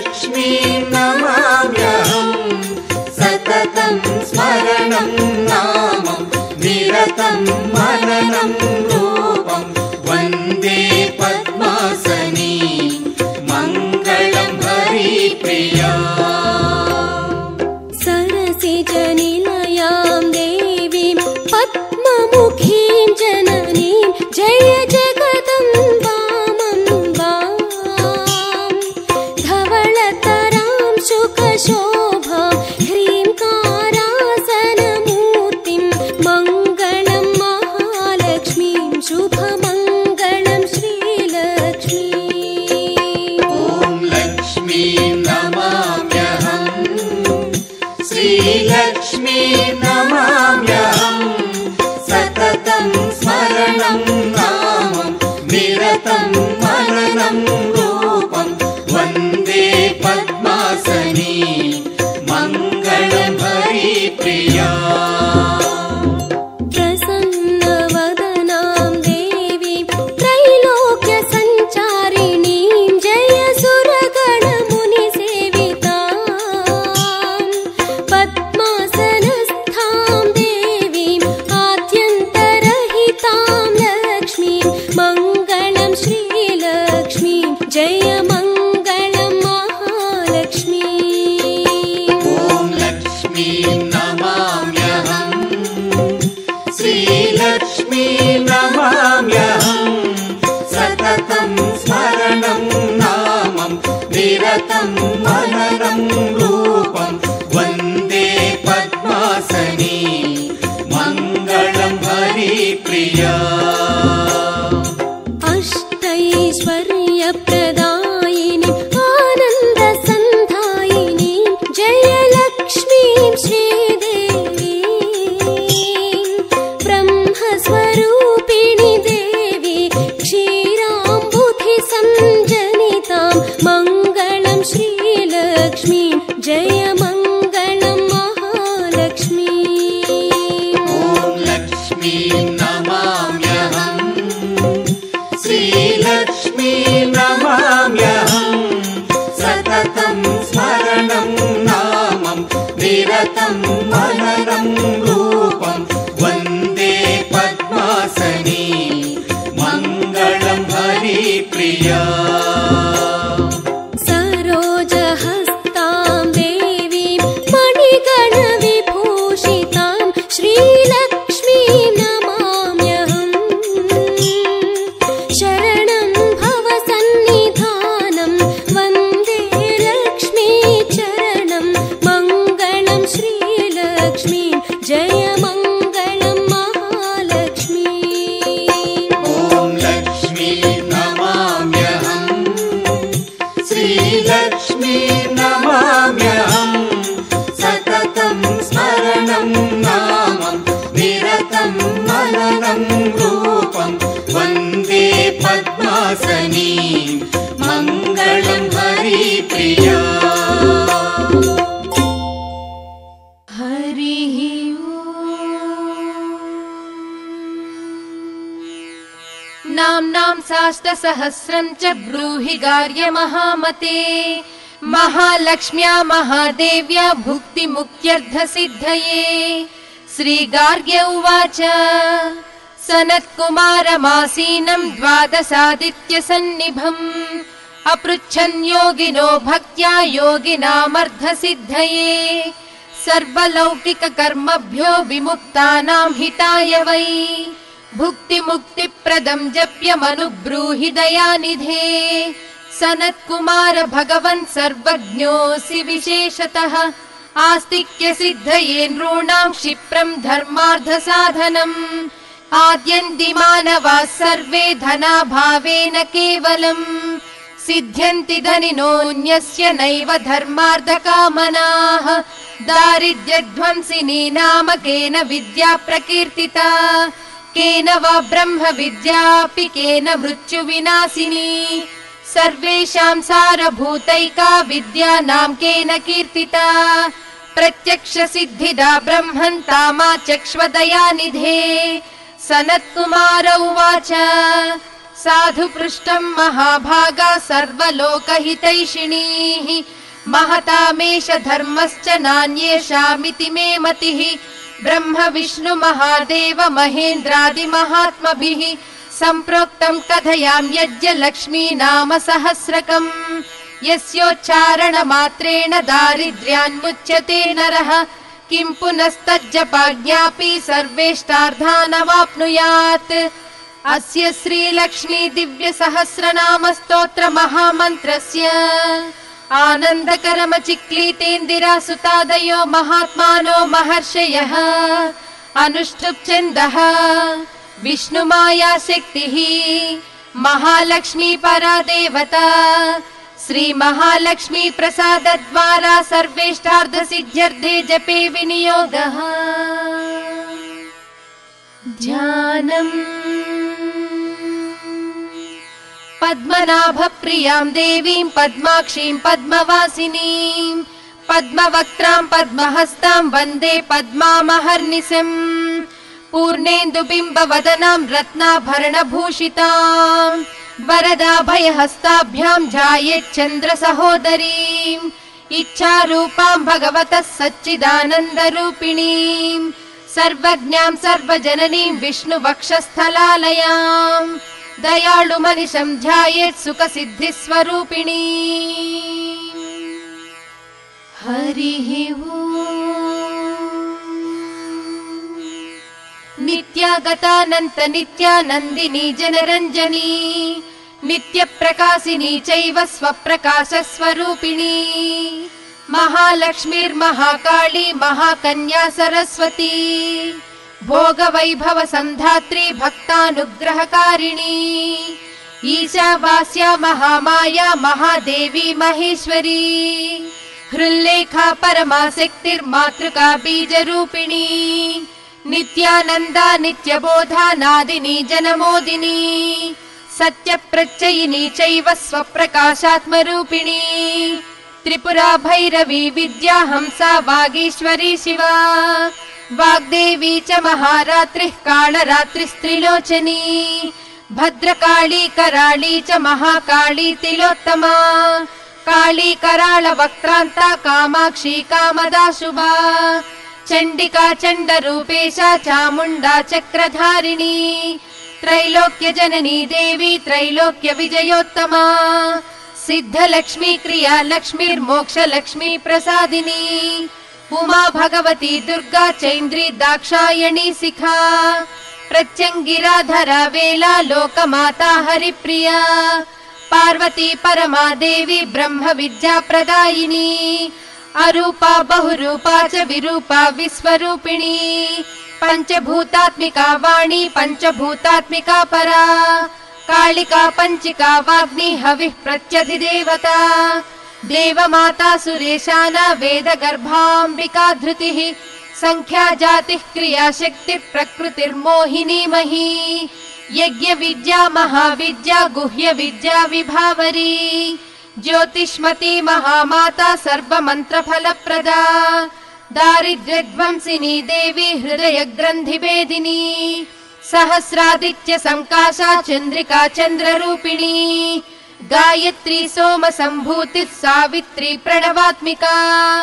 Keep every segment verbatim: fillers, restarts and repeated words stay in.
श्रीलक्ष्मीं नमाम्यहं सततं स्मरणं नामं निरतं मननं रूपं वन्दे पद्मासनी मङ्गलं हरिप्रिया सरसिजनिलयां देवीं पद्ममुखीं जननीं जय जगदम्बामम्बां धवलतरां शुकशोभां ह्रीङ्कारासनमूर्तिं मङ्गलं महालक्ष्मीं शुभमङ्गलं श्रीलक्ष्मीम् ॐ लक्ष्मीं नमाम्यहं श्रीलक्ष्मीं नमाम्यहं सततं स्मरणं नामं निरतं मननं रूपं वन्दे पद्मासनी मङ्गलं हरिप्रिया प्रसन्नवदनां देवीं त्रैलोक्यसञ्चारिणीं जय सुरगणमुनिसेवितां पद्मासनस्थां देवीं आद्यन्तरहितां लक्ष्मीं मङ्गलं श्रीलक्ष्मीं जय मङ्गलं महालक्ष्मी ॐ लक्ष्मीं नमाम्यहं श्रीलक्ष्मीं नमाम्यहं सततं स्मरणं नामं निरतं मननं रूपं वन्दे पद्मासनी मङ्गलं हरिप्रिया अष्टैश्वर्यप्रदायिनीं आनन्दसन्धायिनीं जयलक्ष्मीं श्रीदेवीं ब्रह्मस्वरूपिणी देवी क्षीराम्बुधिसञ्जनितां मङ्गलं श्रीलक्ष्मीं जय मङ्गलं महालक्ष्मी ॐ लक्ष्मीं नमाम्यहं श्रीलक्ष्मीं नमाम्यहं सततं स्मरणं नामं निरतं मननं रूपं वन्दे पद्मासनी मङ्गलं हरिप्रिया सरोजहस्तां देवीं मणिगणविभूषितां श्रीलक्ष्मीं नमाम्यहं शरणं भवसन्निधानं वन्दे लक्ष्मीचरणं मङ्गलं श्रीलक्ष्मीं जय मङ्गलं महालक्ष्मी ॐ लक्ष्मीं नमाम्यहं श्रीलक्ष्मीं नमाम्यहं सततं स्मरणं नामं निरतं मननं रूपं वन्दे पद्मासनी मङ्गलं हरिप्रिया हरिः नाम्नां साष्टसहस्रं च ब्रूहि गार्यमहामते महालक्ष्म्या महादेव्या भुक्तिमुक्त्यर्थसिद्धये श्रीगार्ग्य उवाच सनत्कुमारमासीनं द्वादशादित्यसन्निभम् अपृच्छन् योगिनो भक्त्या योगिनामर्धसिद्धये सर्वलौकिककर्मभ्यो विमुक्तानां हिताय वै भुक्तिमुक्तिप्रदं जप्यमनुब्रूहि दयानिधे सनत्कुमार भगवन् सर्वज्ञोऽसि विशेषतः आस्तिक्यसिद्धये नॄणां क्षिप्रं धर्मार्थसाधनम् आद्यन्ति मानवाः सर्वे धनाभावेन केवलम् सिद्ध्यन्ति धनिनोऽन्यस्य नैव धर्मार्थकामनाः दारिद्र्यध्वंसिनी नाम केन विद्या प्रकीर्तिता केन वा ब्रह्म विद्यापि केन मृत्युविनाशिनी सर्वेषां सारभूतैका विद्या नाम केन कीर्तिता प्रत्यक्ष सिद्धिदा ब्रह्मन् तामाचक्ष्वदयानिधे सनत्कुमार उवाच साधु पृष्टं महाभागा सर्वलोकहितैषिणीः महतामेष धर्मश्च नान्येषामिति मे मतिः ब्रह्म विष्णु महादेव महेन्द्रादि महात्मभिः सम्प्रोक्तं कथयामि यज्ञ लक्ष्मी नाम सहस्रकम् यस्योच्चारण मात्रेण दारिद्र्यान्मुच्यते नरः किं पुनस्तज्जपाज्ञापि सर्वेष्टार्थानवाप्नुयात् अस्य श्रीलक्ष्मी दिव्य सहस्रनाम स्तोत्र महामन्त्रस्य आनन्दकरमचिक्लीतेन्दिरा सुतादयो महात्मानो महर्षयः अनुष्टुप् छन्दः विष्णुमाया शक्तिः महालक्ष्मी परा देवता श्री महालक्ष्मी प्रसाद द्वारा सर्वेष्टार्थ सिद्ध्यर्थे जपे विनियोगः ध्यानम् पद्मनाभ प्रियां देवीं पद्माक्षीं पद्मवासिनीं पद्मवक्त्रां पद्महस्तां वन्दे पद्मामहर्निशम् पूर्णेन्दुबिम्बवदनां रत्नाभरणभूषितां वरदाभयहस्ताभ्यां ध्यायेच्चन्द्र सहोदरीं इच्छारूपां भगवतः सच्चिदानन्दरूपिणीं सर्वज्ञां सर्वजननीं विष्णुवक्षस्थलालयां दयाळुमनिशं ध्यायेत् सुखसिद्धिस्वरूपिणी हरिः ओम् नित्यागतानन्त नित्यानन्दिनी जनरञ्जनी नित्यप्रकाशिनी चैव स्वप्रकाशस्वरूपिणी महालक्ष्मीर्महाकाली महाकन्या सरस्वती भोगवैभव सन्धात्री भक्तानुग्रहकारिणी ईशावास्या महामाया महादेवी महेश्वरी हृल्लेखा परमाशक्तिर्मातृका बीजरूपिणी नित्यानन्दा नित्यबोधा नादिनी जनमोदिनी सत्यप्रत्ययिनी चैव स्वप्रकाशात्मरूपिणी त्रिपुरा भैरवी विद्या हंसा वागीश्वरी शिवा वाग्देवी च महारात्रिः कालरात्रिस्त्रिलोचनी भद्रकाली कराळी च महाकाली तिलोत्तमा काली कराळ वक्त्रान्ता कामाक्षी कामदा शुभा चण्डिका चण्डरूपेशा चामुण्डा चक्रधारिणी त्रैलोक्य जननी देवी त्रैलोक्य विजयोत्तमा सिद्धलक्ष्मी क्रिया लक्ष्मीर्मोक्षलक्ष्मी प्रसादिनी उमा भगवती दुर्गा चैन्द्री दाक्षायणी शिखा प्रत्यङ्गिराधरा वेला लोकमाता हरिप्रिया पार्वती परमा देवी ब्रह्म विद्या प्रदायिनी अरूपा बहुरूपा च विरूपा विश्वरूपिणी पञ्चभूतात्मिका वाणी पञ्चभूतात्मिका परा कालिका पञ्चिका वाग्नि हविः प्रत्यधिदेवता देवमाता सुरेशाना वेदगर्भाम्बिका धृतिः संख्या जातिः क्रिया शक्तिः प्रकृतिर्मोहिनी मही यज्ञ विद्या महाविद्या गुह्य विद्या विभावरी ज्योतिष्मती महामाता सर्वमन्त्रफलप्रदा दारिद्र्यध्वंसिनी देवी हृदय ग्रन्थिभेदिनी सहस्रादित्य संकाशा चन्द्रिका चन्द्ररूपिणी गायत्री सोम सम्भूतिः सावित्री प्रणवात्मिका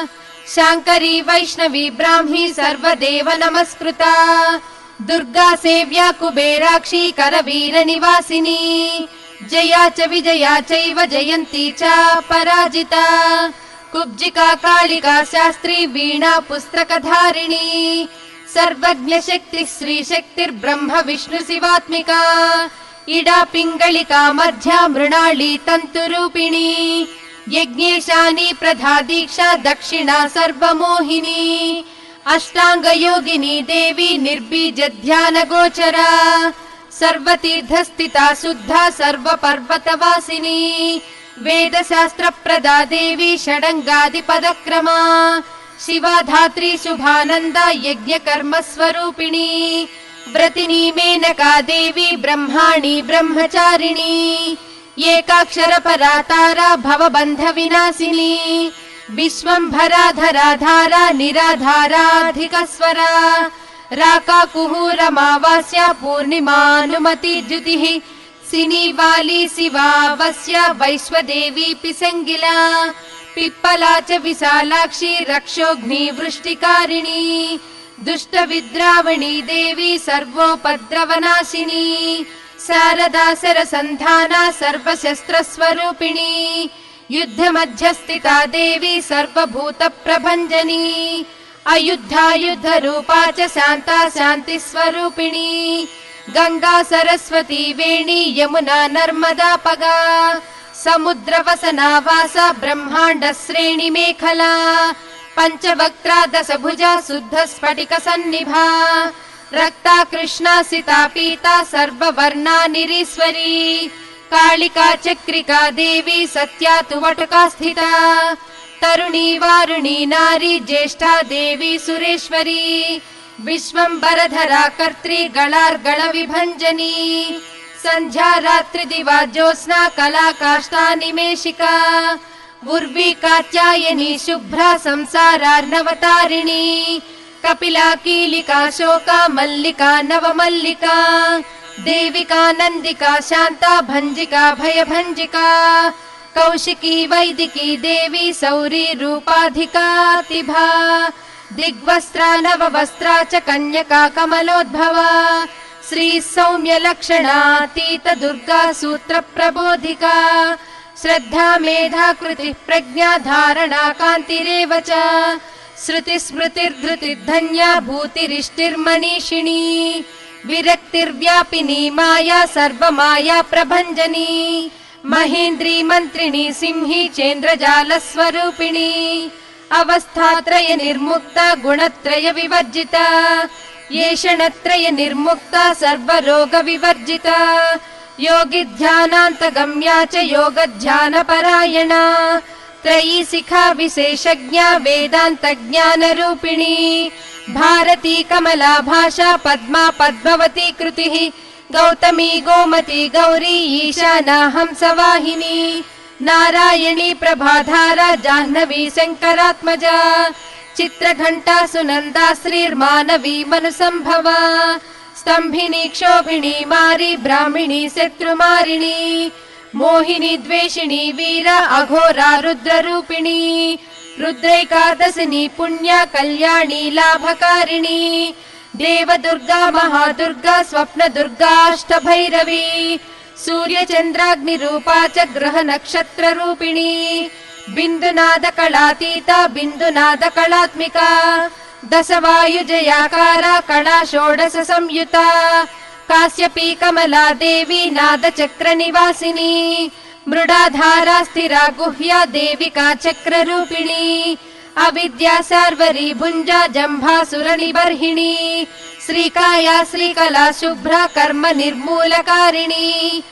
शाङ्करी वैष्णवी ब्राह्मी सर्वदेव नमस्कृता दुर्गा सेव्या कुबेराक्षी करवीर निवासिनी जया च विजया चैव जयन्ती च पराजिता कुब्जिका कालिका शास्त्री वीणा पुस्तकधारिणी सर्वज्ञ शक्ति श्री शक्तिर्ब्रह्म विष्णु शिवात्मिका इडा पिङ्गलिका मध्या मृणाली तन्तुरूपिणी यज्ञेशानी प्रधा दीक्षा दक्षिणा सर्वमोहिनी अष्टांग योगिनी देवी निर्बीज ध्यान गोचरा सर्वतीर्थस्थिता शुद्धा सर्वपर्वतवासिनी वेदशास्त्र प्रदा देवी षडङ्गादिपदक्रमा शिवा धात्री शुभानन्दा यज्ञ कर्म स्वरूपिणी व्रतिनी मेनका देवी ब्रह्माणी ब्रह्मचारिणी एकाक्षर परातारा भवबन्ध विनाशिनी विश्वम्भरा धराधारा निराधाराधिकस्वरा राका कुहूरमावास्या पूर्णिमानुमति द्युतिः सिनी वाली शिवावस्या वैश्वदेवी पिसङ्गिला पिप्पला च विशालाक्षी रक्षोऽग्निवृष्टिकारिणी दुष्टविद्रावणी देवी सर्वोपद्रवनाशिनी शारदा सरसन्धाना सर्वशस्त्रस्वरूपिणी युद्धमध्यस्थिता देवी सर्वभूतप्रभञ्जनी अयुद्धायुद्धरूपा च शान्ता शान्तिस्वरूपिणी गंगा सरस्वती वेणी यमुना नर्मदा पगा समुद्रवसना वासा ब्रह्माण्ड श्रेणी मेखला पंचवक्त्रा दशभुजा शुद्ध स्फटिक सन्निभा रक्ता कृष्णा सिता पीता सर्ववर्णा निरीश्वरी कालिका चक्रिका देवी सत्या तु वटुका स्थिता तरुणी वारुणी नारी ज्येष्ठा देवी सुरेश्वरी विश्वंबरधरा कर्त्री गणार्गण विभंजनी संध्या रात्रि दिवा ज्योत्स्ना कला काष्ठा निमेशिका उर्वी कात्यायनी शुभ्रा संसारार्णवतारिणी कपिला कीलिका शोका मल्लिका नवमल्लिका देविका नंदिका शांता भंजिका भयभंजिका कौशिकी वैदिकी देवी सौरी रूपाधिका तिभा दिग्वस्त्रा नववस्त्रा च कन्यका कमलोद्भवा श्री सौम्य लक्षणातीत दुर्गा सूत्र प्रबोधिका श्रद्धा मेधा कृति प्रज्ञा धारणा कान्तिरेव च श्रुति स्मृतिर्धृतिर्धन्या भूतिरिष्टिर्मनीषिणी विरक्तिर्व्यापिनी माया सर्वमाया प्रभञ्जनी महेन्द्री मंत्रिणी सिंही चेन्द्रजाल स्वरूपिणी अवस्थात्रय निर्मुक्ता गुणत्रय विवर्जिता येषणत्रय निर्मुक्ता सर्वरोग विवर्जिता योगी ध्यानान्तगम्या च योग ध्यान परायणा त्रयी शिखा विशेषज्ञा वेदांत ज्ञान रूपिणी भारती कमला भाषा पद्मा पद्मवती कृतिः गौतमी गोमती गौरी ईशाना हंसवाहिनी नारायणी प्रभाधारा जाह्नवी शंकरात्मजा चित्रघंटा सुनंदा श्रीर्मानवी मनुसंभवा स्तंभिनी क्षोभिणी मारी ब्राह्मिणी शत्रुमारिणी मोहिनी द्वेषिणी वीरा अघोरा रुद्र रूपिणी रुद्रैकादशिनी पुण्या कल्याणी लाभकारिणी देव दुर्गा महादुर्गा स्वप्न दुर्गा अष्टभैरवी सूर्य चंद्राग्नि रूपा च ग्रह नक्षत्र रूपिणी बिंदुनाद कलातीता बिंदुनाद कलात्मिका दश वायुजयाकारा कला षोडश संयुता काश्यपी कमला देवी नाद चक्र निवासिनी मृडाधारा स्थिरा गुह्या देविका चक्र रूपिणी अविद्या सार्वरी भुंजा जंभासुर निबर्हिणी श्रीकाया श्रीकला शुभ्रा कर्म निर्मूलकारिणी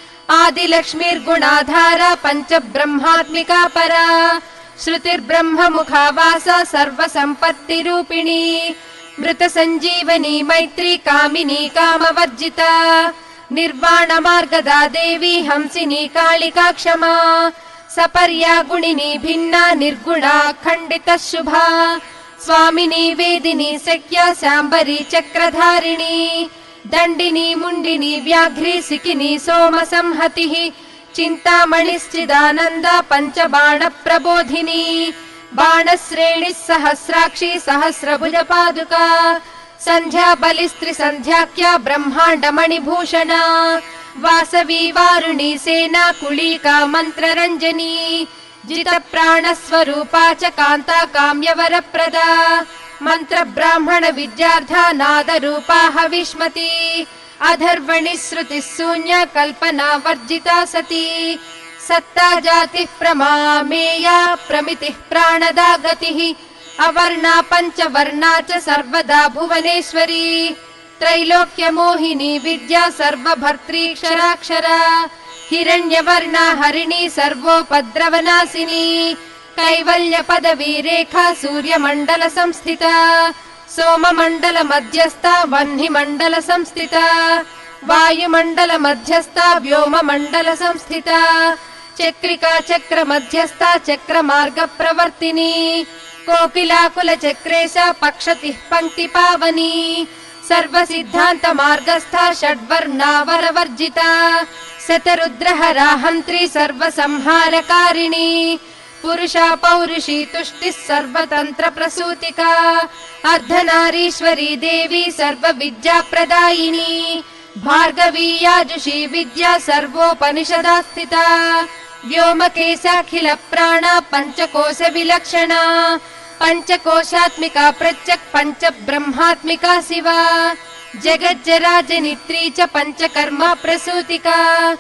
आदिलक्ष्मीर्गुणाधारा पंच ब्रह्मात्मिका परा श्रुतिर्ब्रह्म मुखावासा सर्व संपत्ति रूपिणी मृत संजीवनी मैत्री कामिनी कामवर्जिता निर्वाण मार्गदा देवी हंसिनी कालिका क्षमा सपर्या गुणिनी भिन्ना निर्गुणा खंडित शुभा स्वामिनी वेदिनी सख्या शांबरी चक्रधारिणी दंडिनी मुंडिनी व्याघ्री सिकिनी सोम संहतिः चिंतामणिश्चिदानंदा पंचबाण प्रबोधिनी बाणश्रेणी सहस्राक्षी सहस्रभुज पादुका संध्या बलिस्त्री संध्याख्या ब्रह्मांड मणिभूषणा वासवी वारुणी सेना कुलीका मंत्र रंजनी जित प्राण स्वरूपा च कांता काम्यवरप्रदा मंत्र ब्राह्मण विद्यार्था नाद रूपा हविष्मती अधर्वणि श्रुति शून्य कल्पना वर्जिता सती सत्ता जाति प्रमामेया प्रमितिः प्राणदा गतिः अवर्णा पंचवर्णा च सर्वदा भुवनेश्वरी त्रैलोक्य मोहिनी विद्या सर्वभर्तृक्षराक्षरा हिरण्यवर्णा हरिणी सर्वोपद्रवनाशिनी कैवल्य पदवी रेखा सूर्यमंडल संस्थिता सोममंडल मध्यस्था वह्निमंडल संस्थिता वायुमंडल मध्यस्था व्योममंडल संस्थिता चक्रिका चक्र मध्यस्था चक्र मार्ग प्रवर्तिनी कोकिलाकुल चक्रेशा पक्षतिः पंक्ति पावनी सर्व सिद्धांत मार्गस्था षड्वर्णावर वर्जिता शतरुद्रहरा हंत्री सर्व संहारकारिणी पुरुषा पौरुषी तुष्टिः सर्वतन्त्र प्रसूतिका अर्धनारीश्वरी देवी सर्वविद्या प्रदायिनी भार्गवी याजुषी विद्या सर्वोपनिषदा स्थिता व्योमकेशाखिल प्राणा पञ्चकोश विलक्षणा पञ्चकोशात्मिका प्रत्यक् पञ्च ब्रह्मात्मिका शिवा जगज्जराजनित्री च पञ्चकर्मा प्रसूतिका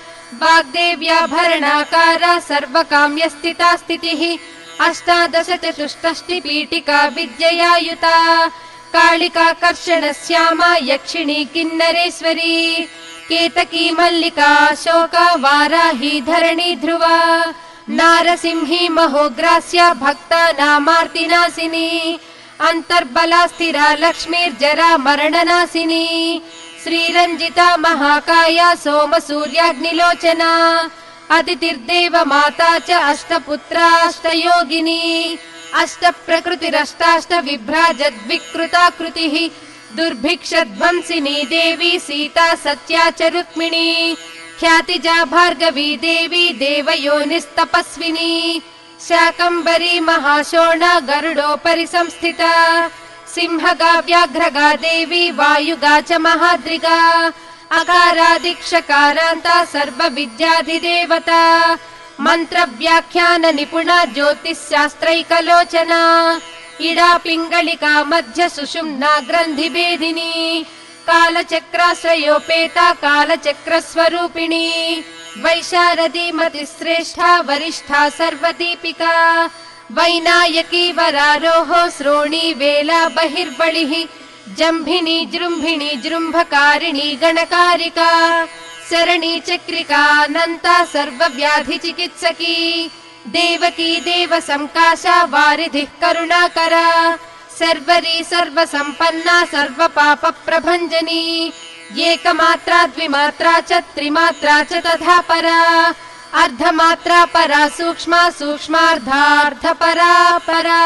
वाग्देव्याभरणाकारा सर्वकाम्यस्थिता स्थितिः अष्टादश चतुष्षष्टि पीठिका विद्यया युता कालिका कर्षणश्यामा यक्षिणी किन्नरेश्वरी केतकी मल्लिका शोका वाराही धरणी ध्रुवा नारसिंही महोग्रास्या भक्तानामार्तिनाशिनी अंतर्बला स्थिरा लक्ष्मीर्जरा मरणनाशिनी श्रीरञ्जिता महाकाया सोमसूर्याग्निलोचना अदितिर्देव माता च अष्टपुत्रा अष्टयोगिनी अष्टप्रकृतिरष्टाष्ट विभ्राजद्विकृताकृतिः दुर्भिक्षध्वंसिनी देवी सीता सत्या च रुक्मिणी ख्यातिजा भार्गवी देवी देवयोनिस्तपस्विनी शाकम्भरी महाशोणा गरुडोपरि संस्थिता सिंहगा व्याघ्रगा देवी वायुगा च महाद्रिगा अकारादिक्षकारान्ता सर्वविद्याधिदेवता मन्त्रव्याख्यान निपुणा ज्योतिश्शास्त्रैकलोचना इडा पिङ्गलिका मध्य सुषुम्ना ग्रन्थिभेदिनी कालचक्राश्रयोपेता कालचक्रस्वरूपिणी वैशारदी मतिश्रेष्ठा वरिष्ठा सर्वदीपिका वैनायकी वरारोहो श्रोणी वेला बहिर्बलिः जम्भिनी जृम्भिणी जृम्भकारिणी गणकारिका शरणी चक्रिकानन्ता सर्वव्याधि चिकित्सकी देवकी देव संकाशा वारिधिः करुणाकरा सर्वरी सर्वसम्पन्ना सर्वपाप प्रभञ्जनी एकमात्रा द्विमात्रा च त्रिमात्रा च तथा परा अर्धमात्रा परा सूक्ष्मा सूक्ष्मार्धार्ध परा परा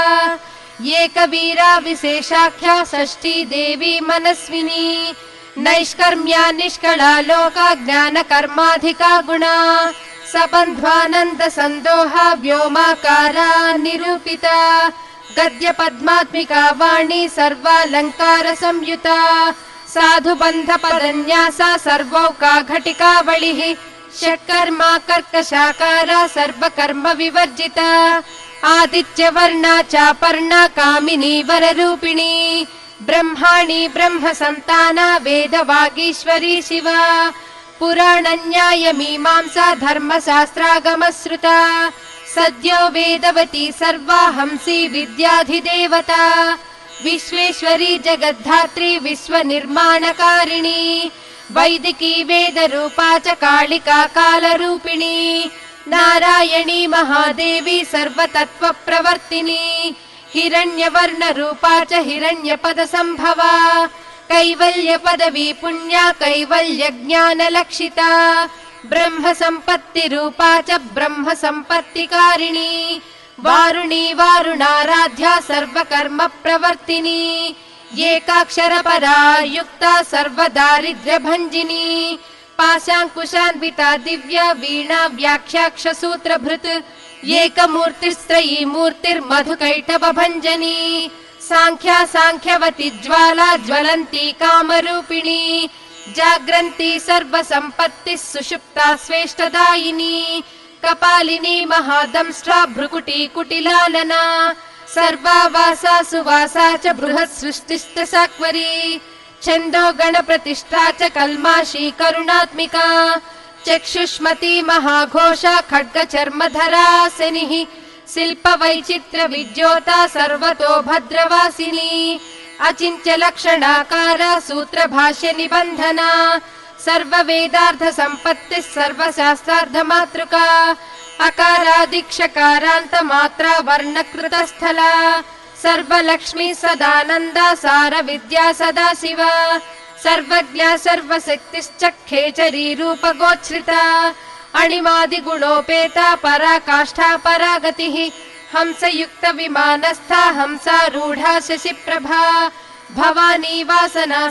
एकवीरा विशेषाख्या षष्ठी देवी मनस्विनी नैष्कर्म्या निष्कला लोका ज्ञान कर्माधिका गुणा सबन्ध्वानन्द सन्दोहा व्योमाकारा निरूपिता गद्य पद्मात्मिका वाणी सर्वालङ्कार संयुता साधु बन्ध पदन्यासा सर्वौका घटिकावलिः षट्कर्मा कर्कशाकारा सर्वकर्म विवर्जिता आदित्यवर्णा चापर्णा कामिनी वररूपिणी ब्रह्माणि ब्रह्म सन्ताना वेदवागीश्वरी शिवा पुराण न्याय मीमांसा धर्मशास्त्रागमश्रुता सद्यो वेदवती सर्वा हंसी विद्याधिदेवता विश्वेश्वरी जगद्धात्री विश्वनिर्माणकारिणी वैदिकी वेदरूपा च कालिका कालरूपिणी नारायणी महादेवी सर्वतत्त्वप्रवर्तिनी हिरण्यवर्णरूपा च हिरण्यपदसम्भवा कैवल्य पदवी पुण्या कैवल्य ज्ञानलक्षिता ब्रह्म सम्पत्तिरूपा च ब्रह्म सम्पत्तिकारिणी वारुणी वारुणाराध्या सर्वकर्म प्रवर्तिनी एकाक्षरपरा युक्ता सर्वदारिद्र्यभञ्जिनी पाशाङ्कुशान्विता दिव्या वीणा व्याख्याक्षसूत्रभृत् एकमूर्तिस्त्रयी मूर्तिर्मधुकैटभञ्जनी साङ्ख्या साङ्ख्यवती ज्वाला ज्वलन्ती कामरूपिणी जाग्रन्ती सर्वसम्पत्तिः सुषुप्ता स्वेष्टदायिनी कपालिनी महादंष्ट्रा भ्रुकुटी कुटिलालना सर्वावासा सुवासा च बृहत् सृष्टिश्च साक्वरी छन्दो गणप्रतिष्ठा च कल्माशी करुणात्मिका चक्षुष्मती महाघोषा खड्ग चर्मधरासिनिः शिल्प वैचित्र विद्योता सर्वतो भद्रवासिनी अचिन्त्य लक्षणाकारा सूत्र भाष्य निबन्धना सर्व वेदार्थ सम्पत्तिः सर्वशास्त्रार्ध मातृका अकारादिक्षकारान्त मात्रा वर्णकृतस्थला सर्वलक्ष्मी सदानन्दा सार विद्या सदा शिवा सर्वज्ञा सर्वशक्तिश्च खेचरी रूपगोच्छ्रिता अणिमादिगुणोपेता पराकाष्ठा परागतिः हंसयुक्त विमानस्था हंसारूढा शशिप्रभा भवानी वासना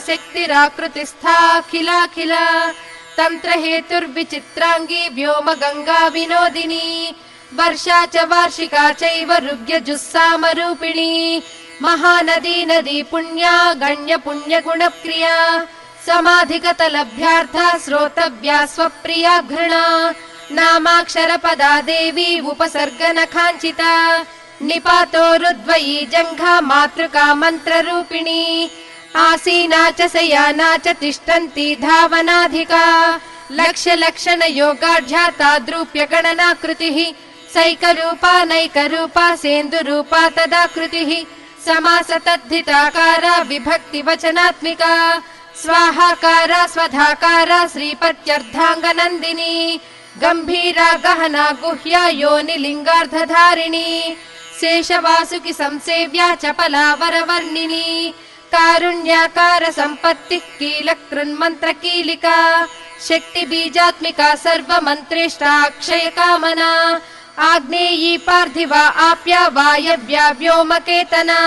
शक्तिराकृतिस्थाखिलाखिला तन्त्र हेतुर्विचित्राङ्गी व्योम गंगा विनोदिनी वर्षा च वार्षिका चैव ऋग्यजुस्सामरूपिणी महानदी नदी पुण्या गण्य पुण्य गुणप्रिया समाधिगतलभ्यार्था श्रोतव्या स्वप्रिया घृणा नामाक्षर पदा देवी उपसर्गनखाञ्चिता निपातोरुद्वयी जङ्घा मातृका मन्त्ररूपिणी आसीना च शयाना च तिष्ठन्ती धावनाधिका लक्ष्य लक्षण योगाढ्या ताद्रूप्य गणनाकृतिः सैकरूपा नैकरूपा सेन्दुरूपा तदाकृतिः समास तद्धिताकारा विभक्ति वचनात्मिका स्वाहाकारा स्वधाकारा श्रीपत्यर्धाङ्गनन्दिनी गम्भीरा गहना गुह्या योनिलिङ्गार्धधारिणी शेषवासुकि संसेव्या चपला वरवर्णिनी कारुण्याकार सम्पत्तिः कीलकृन्मन्त्र कीलिका शक्ति बीजात्मिका सर्वमन्त्रेष्टा अक्षय कामना आग्नेयी पार्थिवा आप्या वायव्या व्योमकेतना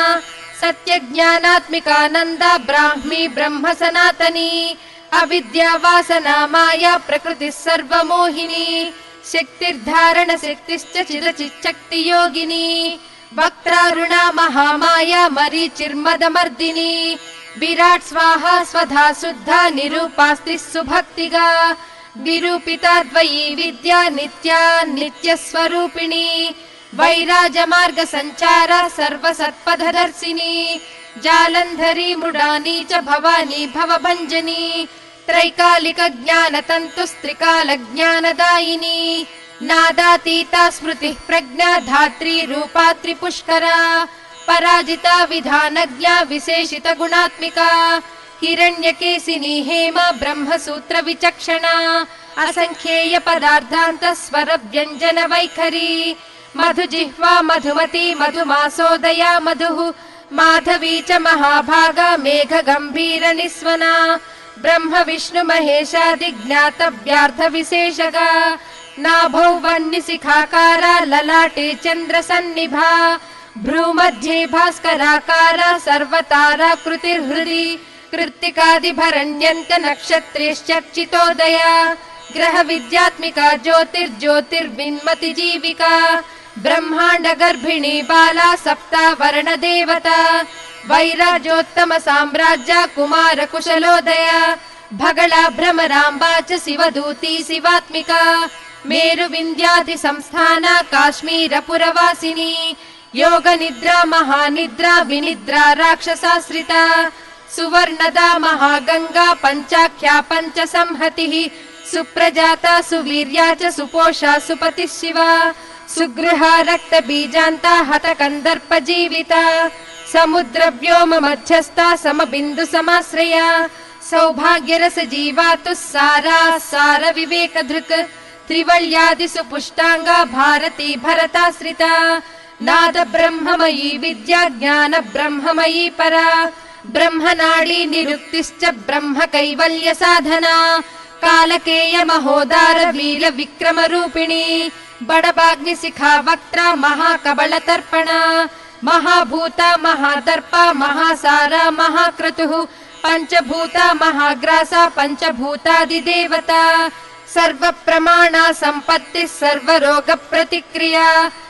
सत्यज्ञानात्मिकानन्दा ब्राह्मी ब्रह्म सनातनी अविद्या वासना माया प्रकृतिः सर्वमोहिनी शक्तिर्धारण शक्तिश्च चिदचिच्छक्ति योगिनी वक्त्रारुणा महामाया मरीचिर्मदमर्दिनी विराट् स्वाहा स्वधा शुद्धा निरूपास्ति सुभक्तिगा विरूपिता द्वयी विद्या नित्या नित्यस्वरूपिणी वैराजमार्ग सञ्चारा सर्वसत्पथदर्शिनी जालन्धरी मृडानी च भवानी भवभञ्जनी त्रैकालिक ज्ञानतन्तुस्त्रिकाल ज्ञानदायिनी नादातीता स्मृतिः प्रज्ञा धात्री रूपा त्रिपुष्करा पराजिता विधानज्ञा विशेषित गुणात्मिका हिरण्यकेशिनी हेमा ब्रह्मसूत्र विचक्षणा असंख्येय पदार्थान्त स्वर व्यञ्जन वैखरी मधुजिह्वा मधुमती मधुमासोदया मधुः माधवी च महाभागा मेघ गम्भीर निस्वना ब्रह्म विष्णु महेशादि ज्ञातव्यार्थ विशेषगा नाभौ वह्निशिखाकारा ललाटे चन्द्र सन्निभा भ्रूमध्ये भास्कराकारा सर्वतारा कृतिर्हृदि कृत्तिकादिभरण्यन्त नक्षत्रेश्चर्चितोदया ग्रह विद्यात्मिका ज्योतिर्ज्योतिर्विन्मति जीविका ब्रह्माण्ड गर्भिणी बाला सप्तावर्ण देवता वैराजोत्तम साम्राज्य कुमार कुशलोदया भगला भ्रमराम्बा च शिवदूती शिवात्मिका मेरु विन्ध्यादि संस्थाना काश्मीर पुरवासिनी योग निद्रा महानिद्रा विनिद्रा राक्षसाश्रिता सुवर्णदा महागंगा पंचाख्या पंच संहतिः सुप्रजाता सुवीर्या च सुपोषा सुपतिः शिवा सुगृहा रक्त बीजान्ता हत कंदर्प जीविता समुद्र व्योम मध्यस्था समबिन्दु समाश्रया सौभाग्य रस जीवातु सारा सार विवेक धृक् त्रिवल्यादि सुपुष्टांगा भारती भरताश्रिता नाद ब्रह्ममयी विद्या ज्ञान ब्रह्ममयी परा ब्रह्मनाडी निरुक्तिश्च ब्रह्म कैवल्य साधना कालकेय महोदार वीर विक्रम रूपिणी बड़बाग्नि शिखा वक्त्रा महाकबल तर्पणा महाभूता महादर्पा महासारा महाक्रतुः पंचभूता महाग्रासा पंचभूतादिदेवता सर्व प्रमाणा संपत्ति सर्व रोग प्रतिक्रिया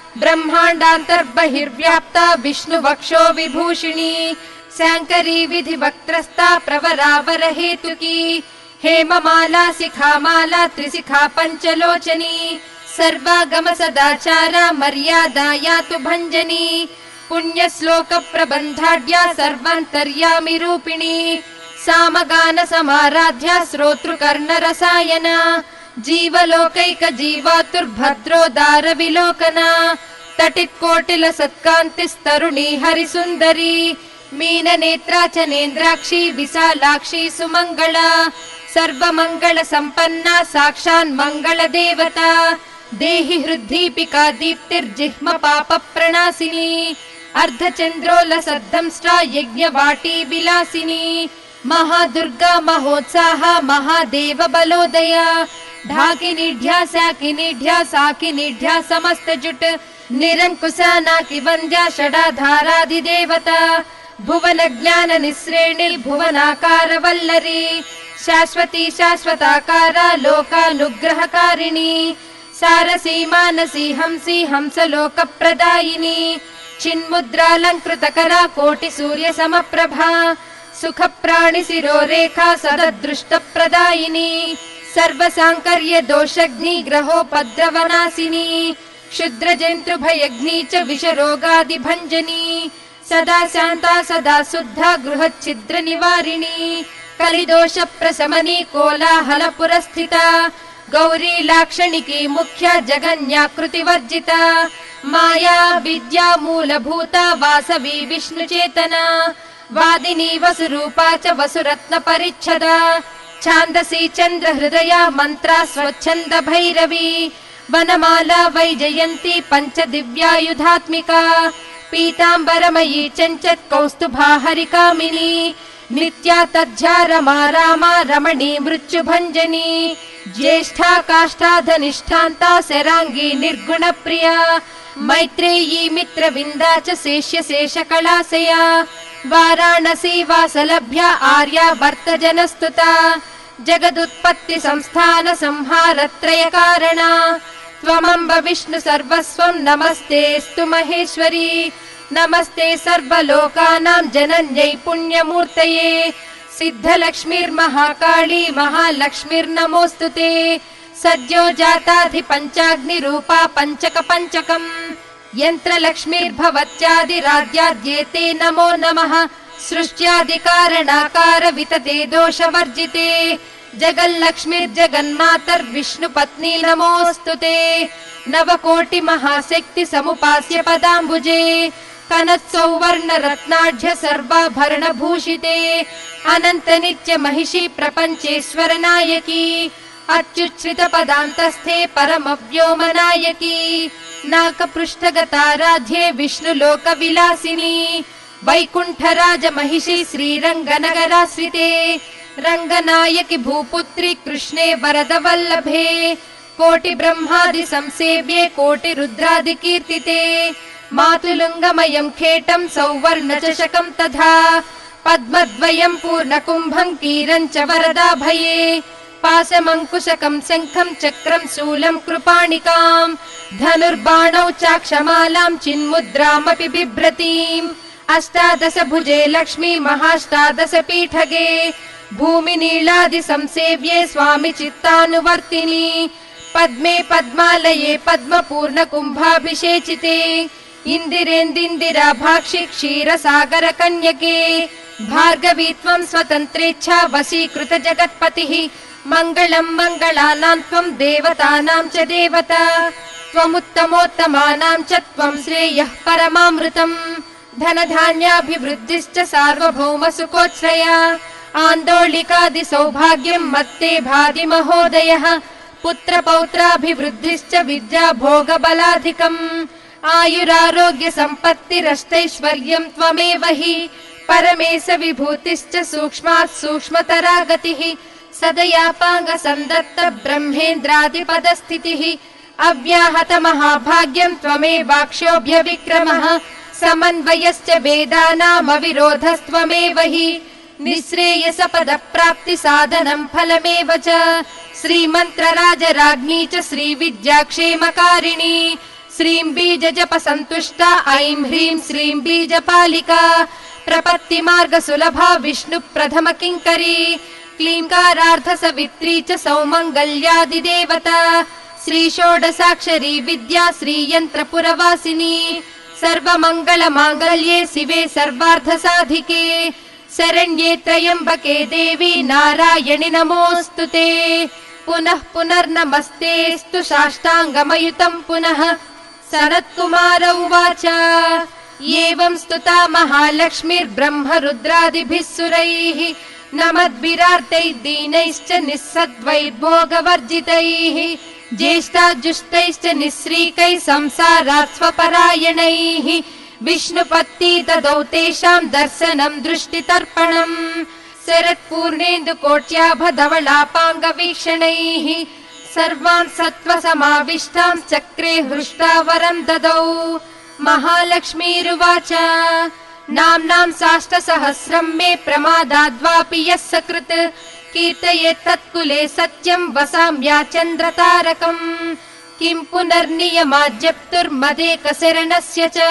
ब्रह्मांडान्तर्बहिर्व्याप्ता विष्णु वक्षो विभूषिणी शंकरी विधि वक्त्रस्था प्रवरावर हेतुकी हेममाला शिखामाला त्रिशिखा पंचलोचनी सर्वागम सदाचारा मर्यादा यातु भंजनी पुण्य श्लोक प्रबंधाढ्या सर्वांतर्यामि रूपिणी सामगान समाराध्या श्रोतृकर्ण रसायना जीवलोकैक जीवातुर्भद्रोदार विलोकना तटित्कोटिल सत्कान्तिस्तरुणी हरिसुन्दरी मीन नेत्रा च नेन्द्राक्षी विशालाक्षी सुमंगला सर्वमंगल संपन्ना साक्षान् मंगल देवता देहि हृद्दीपिका दीप्तिर्जिह्म पाप प्रणासिनी अर्धचन्द्रोलसद्धंष्ट्रा यज्ञवाटी विलासिनी महादुर्गा महोत्साहा महादेव बलोदया ढाकिनीढ्या साकिनीढ्या साकिनीढ्या समस्त जुट निरंकुशा नाकि वन्द्या षडाधाराधिदेवता भुवन ज्ञान निःश्रेणिल् भुवनाकार वल्लरी शाश्वती शाश्वताकारा लोकानुग्रहकारिणी सारसी मानसी हंसी हंसलोकप्रदायिनी चिन्मुद्रालङ्कृतकरा कोटिसूर्य समप्रभा सुखप्राणि शिरोरेखा सददृष्टप्रदायिनी सर्वसाङ्कर्य दोषग्नि ग्रहोपद्रवनाशिनी क्षुद्रजन्तुभयग्नि च विषरोगादिभञ्जनी सदा शान्ता सदा शुद्धा गृहच्छिद्र निवारिणी कलिदोष प्रशमनी कोलाहल पुरस्थिता गौरी लाक्षणिकी मुख्या जगन्याकृतिवर्जिता माया विद्या मूलभूता वासवी विष्णुचेतना वादिनी वसुरूपा च वसुरत्न परिच्छदा छान्दसी चन्द्र हृदया मन्त्रा स्वच्छन्द भैरवी वनमाला वैजयन्ती पञ्च दिव्यायुधात्मिका पीताम्बरमयी चञ्चत् कौस्तुभा हरिकामिनी नित्या तज्झा रमा रामा रमणी मृत्युभञ्जनी ज्येष्ठा काष्ठाधनिष्ठान्ता शराङ्गी निर्गुणप्रिया मैत्रेयी मित्रविन्दा च शेष्य शेषकलाशया वाराणसी वासलभ्या आर्या वर्तजनस्तुता जगदुत्पत्ति संस्थान संहारत्रय कारणा त्वमम्ब विष्णु सर्वस्वं नमस्तेऽस्तु महेश्वरी नमस्ते सर्वलोकानां जनन्यै पुण्यमूर्तये सिद्धलक्ष्मीर्महाकाली महालक्ष्मीर्नमोऽस्तु ते सद्यो जाताधिपञ्चाग्निरूपा पञ्चक पञ्चकम् यन्त्रलक्ष्मीर्भवत्यादिराद्याद्येते नमो नमः सृष्ट्यादिकारणाकार वितते दोषवर्जिते जगल्लक्ष्मीर्जगन्मातर्विष्णुपत्नी नमोऽस्तु ते नवकोटि महाशक्ति समुपास्य पदाम्बुजे कनत्सौवर्ण रत्नाढ्य सर्वाभरणभूषिते अनन्त नित्य महिषी प्रपञ्चेश्वर नायकी अत्युच्छ्रित पदान्तस्थे परमव्योम नायकी नाकपृष्ठगताराध्ये विष्णुलोक विलासिनी वैकुण्ठराज महिषी श्रीरङ्गनगराश्रिते रङ्गनायकि भूपुत्री कृष्णे वरदवल्लभे कोटि ब्रह्मादि संसेव्ये कोटि रुद्रादि कीर्तिते मातुलुङ्गमयं खेटं सौवर्ण चषकं तथा पद्मद्वयं पूर्णकुम्भं कीरं च वरदाभये पाशमङ्कुशकं शङ्खं चक्रं शूलं कृपाणिकां धनुर्बाणौ चाक्षमालां चिन्मुद्रामपि बिभ्रतीम् अष्टादश भुजे लक्ष्मी महाष्टादश पीठगे भूमि नीलादि संसेव्ये स्वामि चित्तानुवर्तिनी पद्मे पद्मालये पद्मपूर्ण कुम्भाभिषेचिते इन्दिरेन्दिन्दिरा भाक्षि क्षीरसागर कन्यके भार्गवी त्वं स्वतन्त्रेच्छा वशीकृत जगत्पतिः मङ्गलं मङ्गलानां त्वं देवतानां च देवता त्वमुत्तमोत्तमानां च त्वं श्रेयः परमामृतम् धनधान्याभिवृद्धिश्च सार्वभौम सुखोच्छ्रया आन्दोलिकादि सौभाग्यं मत्ते भाति महोदयः पुत्र पौत्राभिवृद्धिश्च विद्या भोग बलाधिकम् आयुरारोग्य सम्पत्तिरष्टैश्वर्यं त्वमेव हि परमेश विभूतिश्च सूक्ष्मात् सूक्ष्मतरा गतिः सदयापाङ्ग सन्दत्त ब्रह्मेन्द्रादिपदस्थितिः अव्याहत महाभाग्यं त्वमेवाक्षोभ्य विक्रमः समन्वयश्च वेदानामविरोधस्त्वमेव हि निःश्रेयस पदप्राप्ति साधनं फलमेव च श्रीमन्त्रराजराज्ञी च श्रीविद्याक्षेमकारिणी श्रीं बीज जप सन्तुष्टा ऐं ह्रीं श्रीं बीजपालिका प्रपत्तिमार्ग सुलभा विष्णु प्रथम किङ्करी क्लीङ्कारार्थ सवित्री च सौमङ्गल्यादिदेवता श्री षोडशाक्षरी विद्या श्रीयन्त्रपुरवासिनी सर्वमङ्गल माङ्गल्ये शिवे सर्वार्थ साधिके शरण्ये त्र्यम्बके देवी नारायणि नमोऽस्तु ते पुनः पुनर्नमस्तेऽस्तु साष्टाङ्गमयुतं पुनः सनत्कुमार उवाच एवं स्तुता महालक्ष्मीर्ब्रह्म रुद्रादिभिः सुरैः नमद्भिरार्तैः दीनैश्च निःसद्वैर्भोगवर्जितैः ज्येष्ठाजुष्टैश्च निःश्रीकैः संसारात् स्वपरायणैः विष्णुपत्नी ददौ तेषां दर्शनं दृष्टितर्पणम् शरत्पूर्णेन्दुकोट्याभधवलापाङ्गवीक्षणैः सर्वान् सत्त्वसमाविष्टां चक्रे हृष्टा वरं ददौ महालक्ष्मीरुवाच नाम्नां साष्टसहस्रं मे प्रमादाद्वापि यः सकृत् कीर्तयेत् तत्कुले सत्यं वसाम्या चन्द्रतारकम् किं पुनर्नियमाज्जप्तुर्मदेकशरणस्य च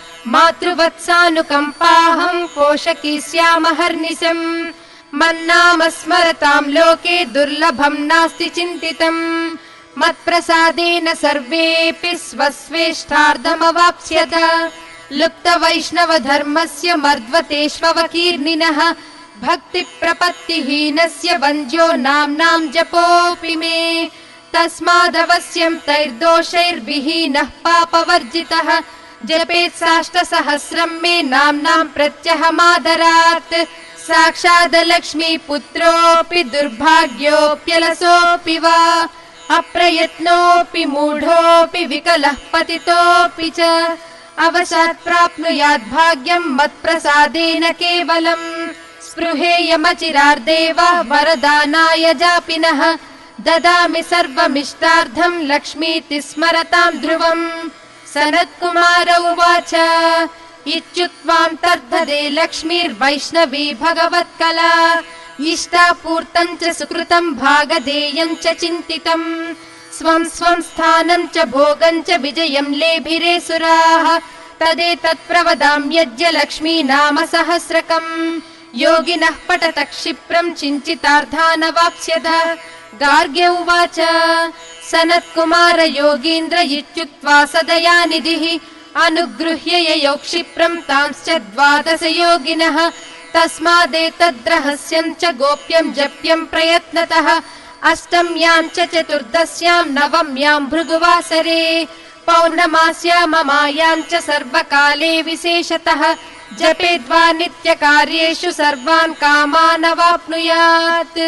मातृवत्सानुकम्पाहं पोषकी स्यामहर्निशम् मन्नाम स्मरतां लोके दुर्लभं नास्ति चिन्तितम् मत्प्रसादेन सर्वेऽपि स्वस्वेष्टार्धमवाप्स्यथ लुप्त वैष्णव धर्मस्य मर्द्वतेष्वकीर्णिनः भक्ति प्रपत्तिहीनस्य वन्द्यो नाम्नां जपोऽपि मे तस्मादवश्यं तैर्दोषैर्विहीनः पापवर्जितः जपेत् साष्टसहस्रं मे नाम्नां प्रत्यहमादरात् साक्षाद लक्ष्मी पुत्रोऽपि दुर्भाग्योऽप्यलसोऽपि वा अप्रयत्नोऽपि मूढोऽपि विकलः पतितोऽपि च अवशात् प्राप्नुयात् भाग्यं मत्प्रसादेन केवलम् स्पृहेयमचिरार्देव वरदानाय जापिनः ददामि सर्वमिष्टार्थं लक्ष्मीति स्मरतां ध्रुवम् सनत्कुमार उवाच इत्युक्त्वां तर्धदे लक्ष्मीर्वैष्णवी भगवत्कला इष्टापूर्तं च सुकृतं भागधेयं च चिन्तितं स्वं स्वं स्थानं च भोगं च विजयं लेभिरे सुराः तदेतत् प्रवदाम्यज्य लक्ष्मी नाम सहस्रकम् योगिनः पठत क्षिप्रं चिञ्चितार्थानवाप्स्यथ गार्ग्य उवाच सनत्कुमार योगीन्द्र इत्युक्त्वा सदयानिधिः अनुगृह्य ययौ क्षिप्रं तांश्च द्वादश योगिनः तस्मादेतद्रहस्यं च गोप्यं जप्यं प्रयत्नतः अष्टम्यां च चतुर्दश्यां नवम्यां भृगुवासरे पौर्णमास्यां ममायां च सर्वकाले विशेषतः जपेद्वा नित्यकार्येषु सर्वान् कामान् अवाप्नुयात्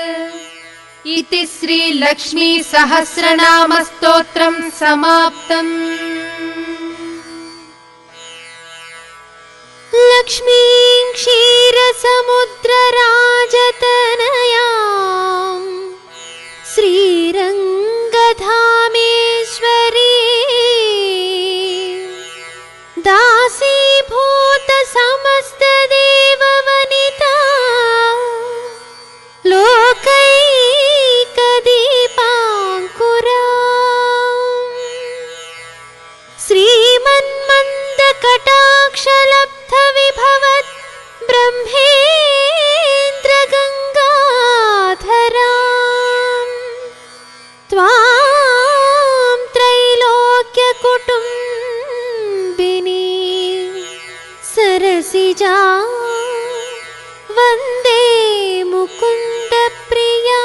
इति श्रीलक्ष्मी सहस्रनाम स्तोत्रं समाप्तम्। लक्ष्मीं क्षीरसमुद्रराजतनयां श्रीरङ्गधामेश्वरी दासीभूत समस्तदेववनिता लोकैकदीपाङ्कुरा श्रीमन्मन्दकटाक्षलब्धविभवत् ब्रह्मेन्द्र गङ्गाधरा त्वां त्रैलोक्यकुटुम्बिनी सरसिजा वन्दे मुकुन्द प्रिया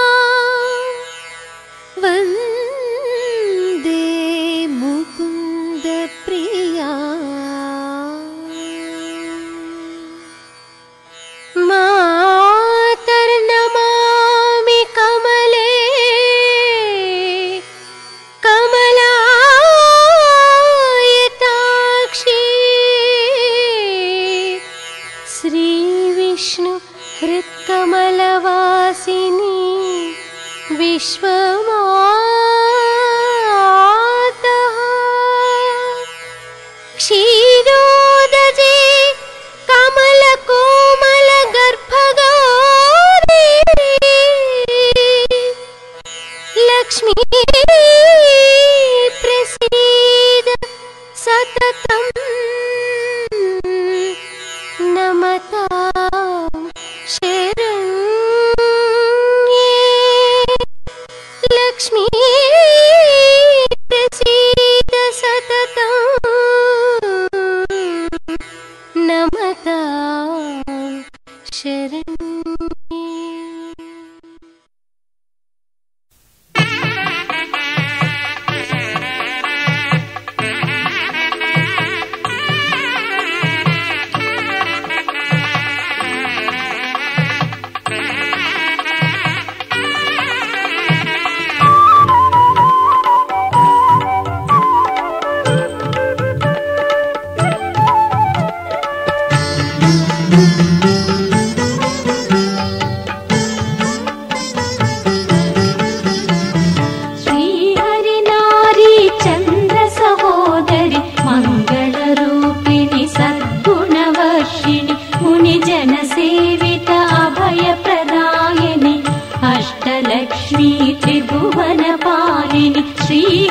वन्दे मुकुन्द प्रिया मातर्नमामि कमले कमलायताक्षी श्रीविष्णु हृत्कमलवासिनी विश्वमातः क्षीरोदजे कमलकोमलगर्भगौरी लक्ष्मी प्रसीद सततं नमतां शरण्ये लक्ष्मी प्रसीद सततं नमतां शरण्ये। जनसेवित अभयप्रदायिनि अष्टलक्ष्मी त्रिभुवनपालिनि श्री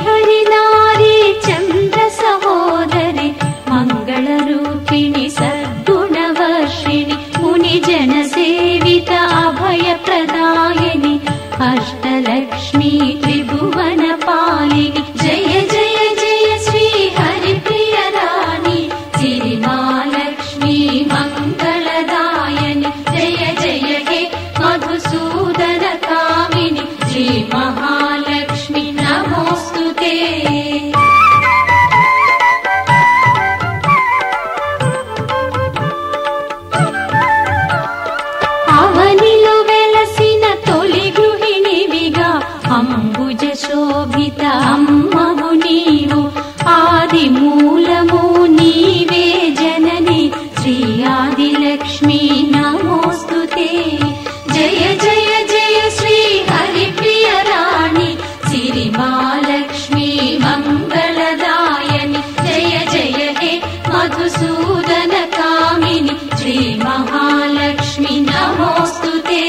అంబుజ శోభిత అమ్మవు నీవు ఆది మూలము నీవే జనని శ్రీ ఆదిలక్ష్మీ నమోస్తుతే జయ జయ జయ శ్రీ హరిప్రియ రాణి సిరి మహాలక్ష్మీ మంగళదాయని జయ జయ హే మధుసూదన కామిని శ్రీ మహాలక్ష్మి నమోస్తుతే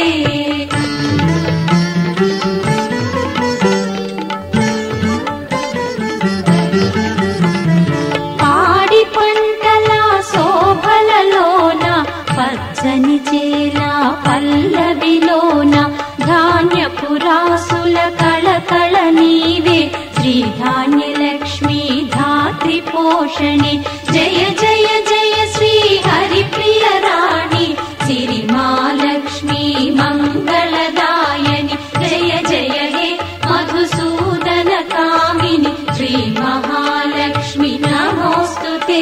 పాడి పంటల శోభలలోన పచ్చని చేల పల్లవిలోన ధాన్యపు రాసుల కళకళ నీవే శ్రీ ధాన్యలక్ష్మీ ధాత్రి పోషణి జయ జయ జయ శ్రీ హరిప్రియ రాణి సిరి మహాలక్ష్మీ మంగళదాయని జయ జయ హే మధుసూదన కామిని శ్రీ మహాలక్ష్మి నమోస్తుతే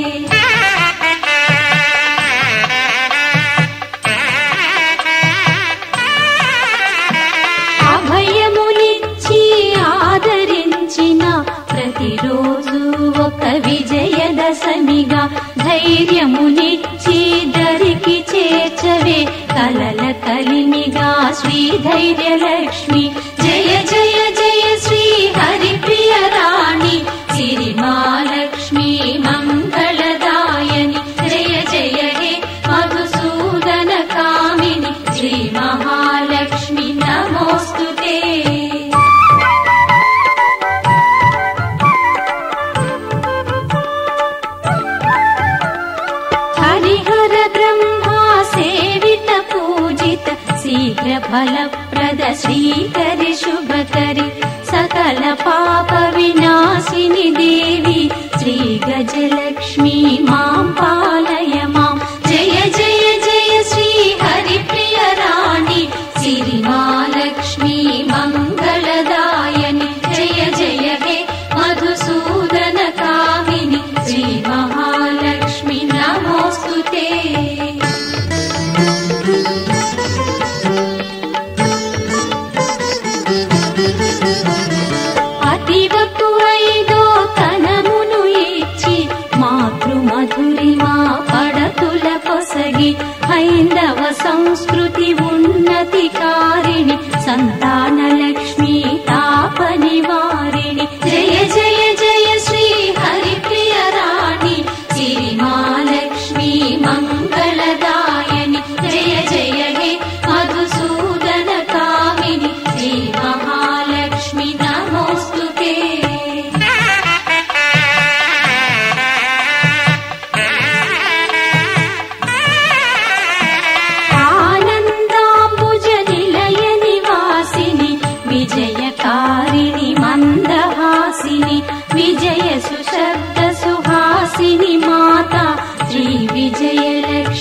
అభయమునిచ్చి ఆదరించిన ప్రతిరోజు ఒక విజయదశమిగా ధైర్యమునిచ్చి దరికి చేర్చవే కలల కలిమిగా శ్రీ ధైర్యలక్ష్మి జయ జయ జయ శ్రీ హరిప్రియ రాణి సిరి మహాలక్ష్మీ మంగళదాయని జయ జయ హే మధుసూదన కామిని శ్రీ మహాలక్ష్మి నమోస్తుతే హరిహర బ్రహ్మా సేవిత పూజిత శీఘ్ర ఫలప్రద శ్రీకరి శుభకరి సకల పాప వినాశిని దేవి శ్రీ గజలక్ష్మీ మాం పాలయ మాం జయ జయ జయ శ్రీ హరిప్రియ రాణి సిరి మహాలక్ష్మీ మంగళదాయని జయ జయ హే మధుసూదన కామిని శ్రీ మహాలక్ష్మి నమోస్తుతే అతివకు ఐదో తనమును ఇచ్చి మాతృమధురిమా పడతుల కొసగి హైందవ సంస్కృతి ఉన్నతి కారిణి సంతాన లక్ష్మీ తాప నివారిణి జయ జయ జయ శ్రీ హరిప్రియ రాణి సిరి మహాలక్ష్మీ మంగళదాయని జయ జయ హే మధుసూదన కామిని శ్రీ మహాలక్ష్మి నమోస్తుతే ఆనందాంబుజ నిలయ నివాసిని విజయకారిణి మందహాసిని విజయ సుశబ్ద సుహాసిని మాతా శ్రీ విజయలక్ష్మి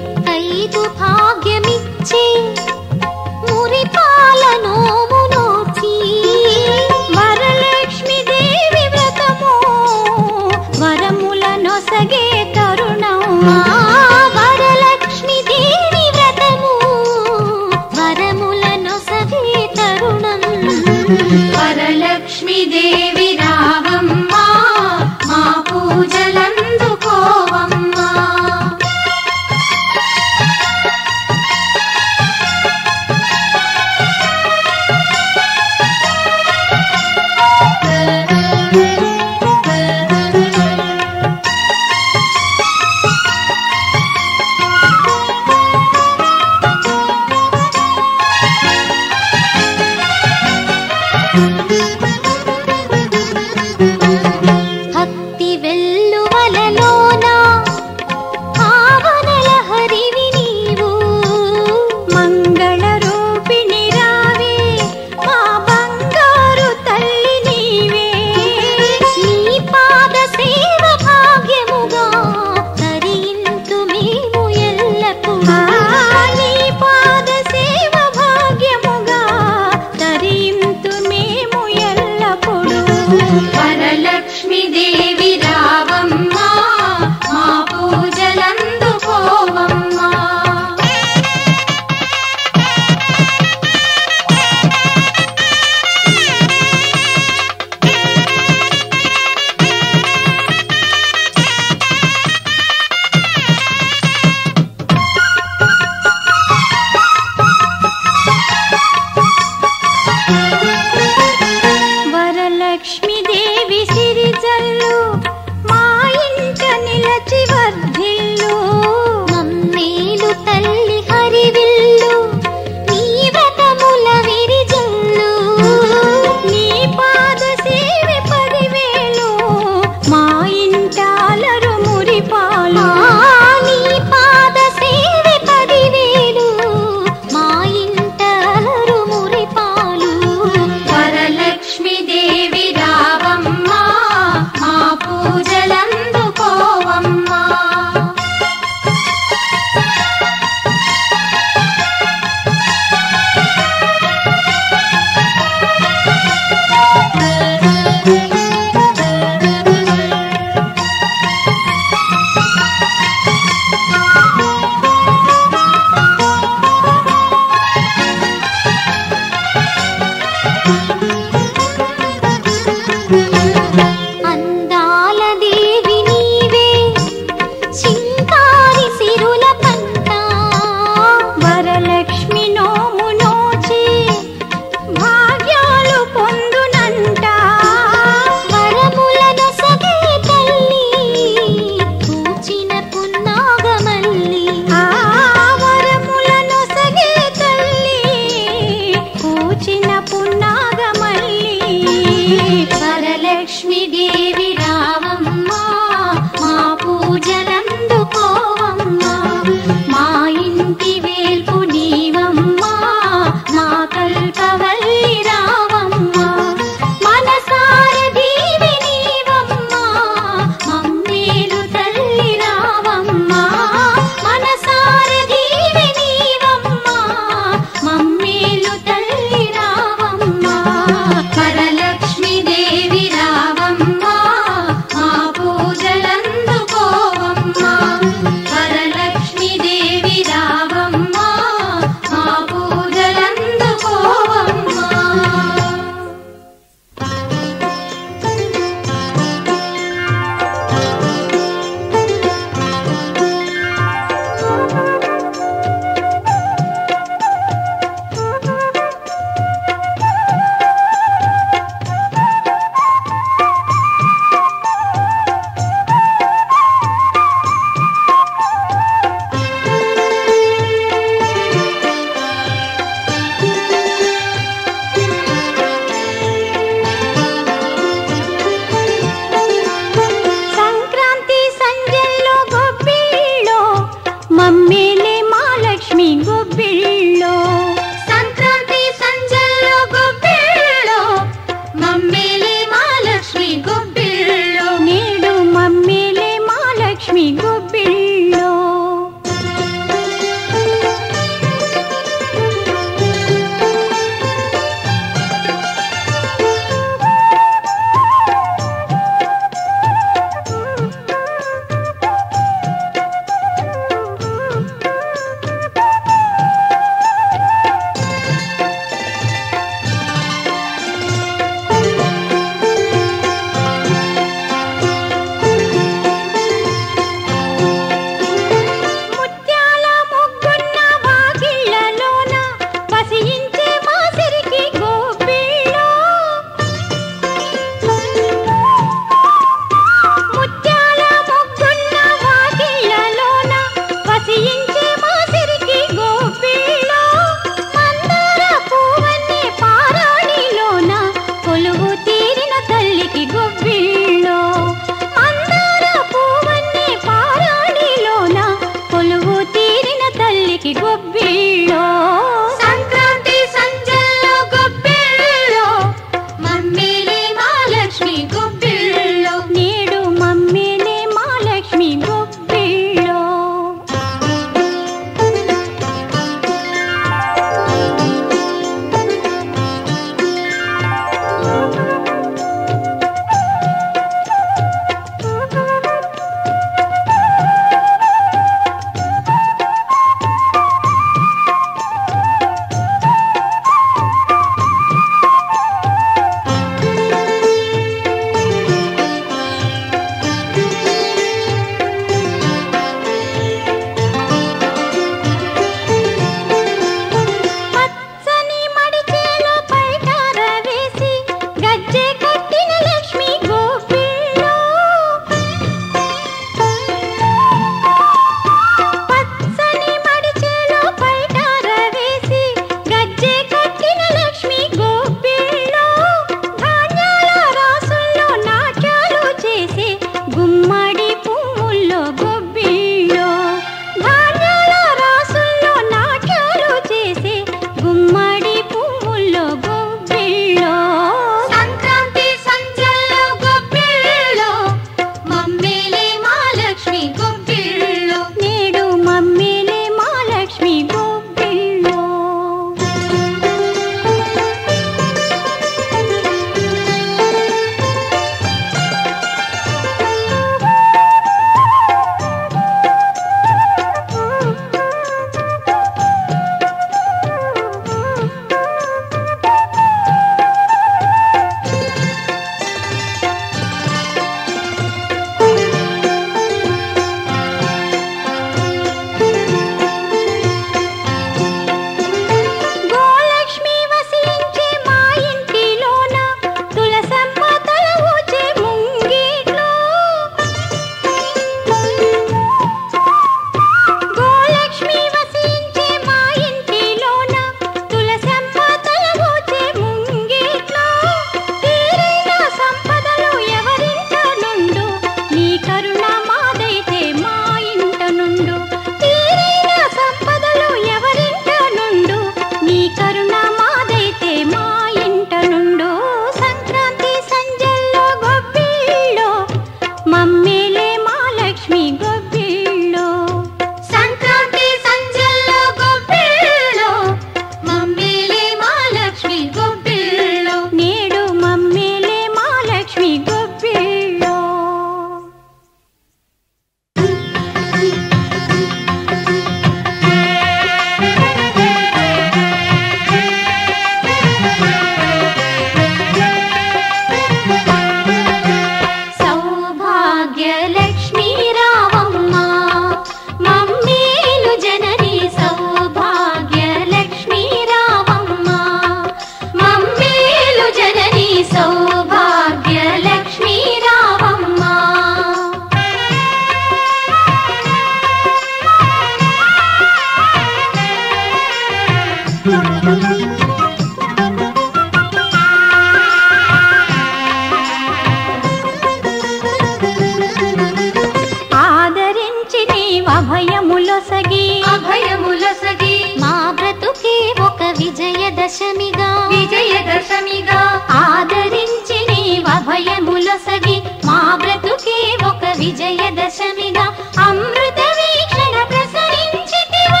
ఆదరించి నీవభయములొసగి అభయములొసగి మా బ్రతుకే ఒక విజయదశమిగా విజయదశమిగా ఆదరించి నీవభయములొసగి మా బ్రతుకే ఒక విజయదశమిగా అమృత వీక్షణ ప్రసరించితివా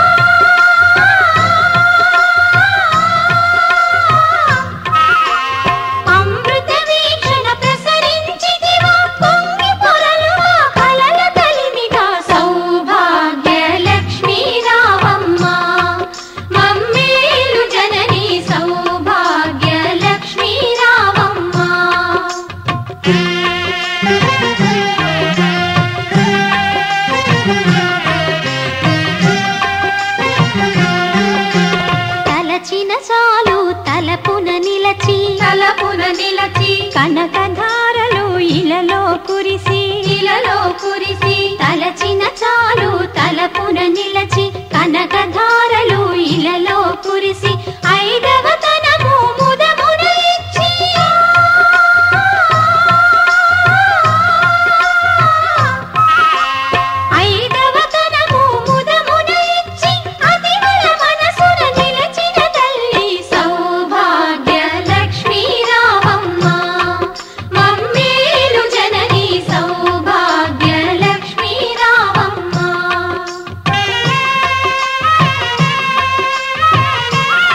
అమృత వీక్షణ ప్రసరించితివా పొంగి పొరలు మా కలల కలిమిగా సౌభాగ్య లక్ష్మీ రావమ్మ మమ్మేలు జనని సౌభాగ్య లక్ష్మీ రావమ్మ తలచిన చాలు తలపున నిలచి తలపున నిలచి కనకధారలు ఇలలో కురిసి ఇలలో కురిసి తలచిన చాలు తలపున నిలచి కనకధారలు ఇలలో కురిసి ఐదవ తనము ముదమున ఇచ్చి ఐదవ తనము ముదమున ఇచ్చి అతివల మనసున నిలచిన తల్లి సౌభాగ్య లక్ష్మీ రావమ్మ మమ్మేలు జనని సౌభాగ్య లక్ష్మీ రావమ్మ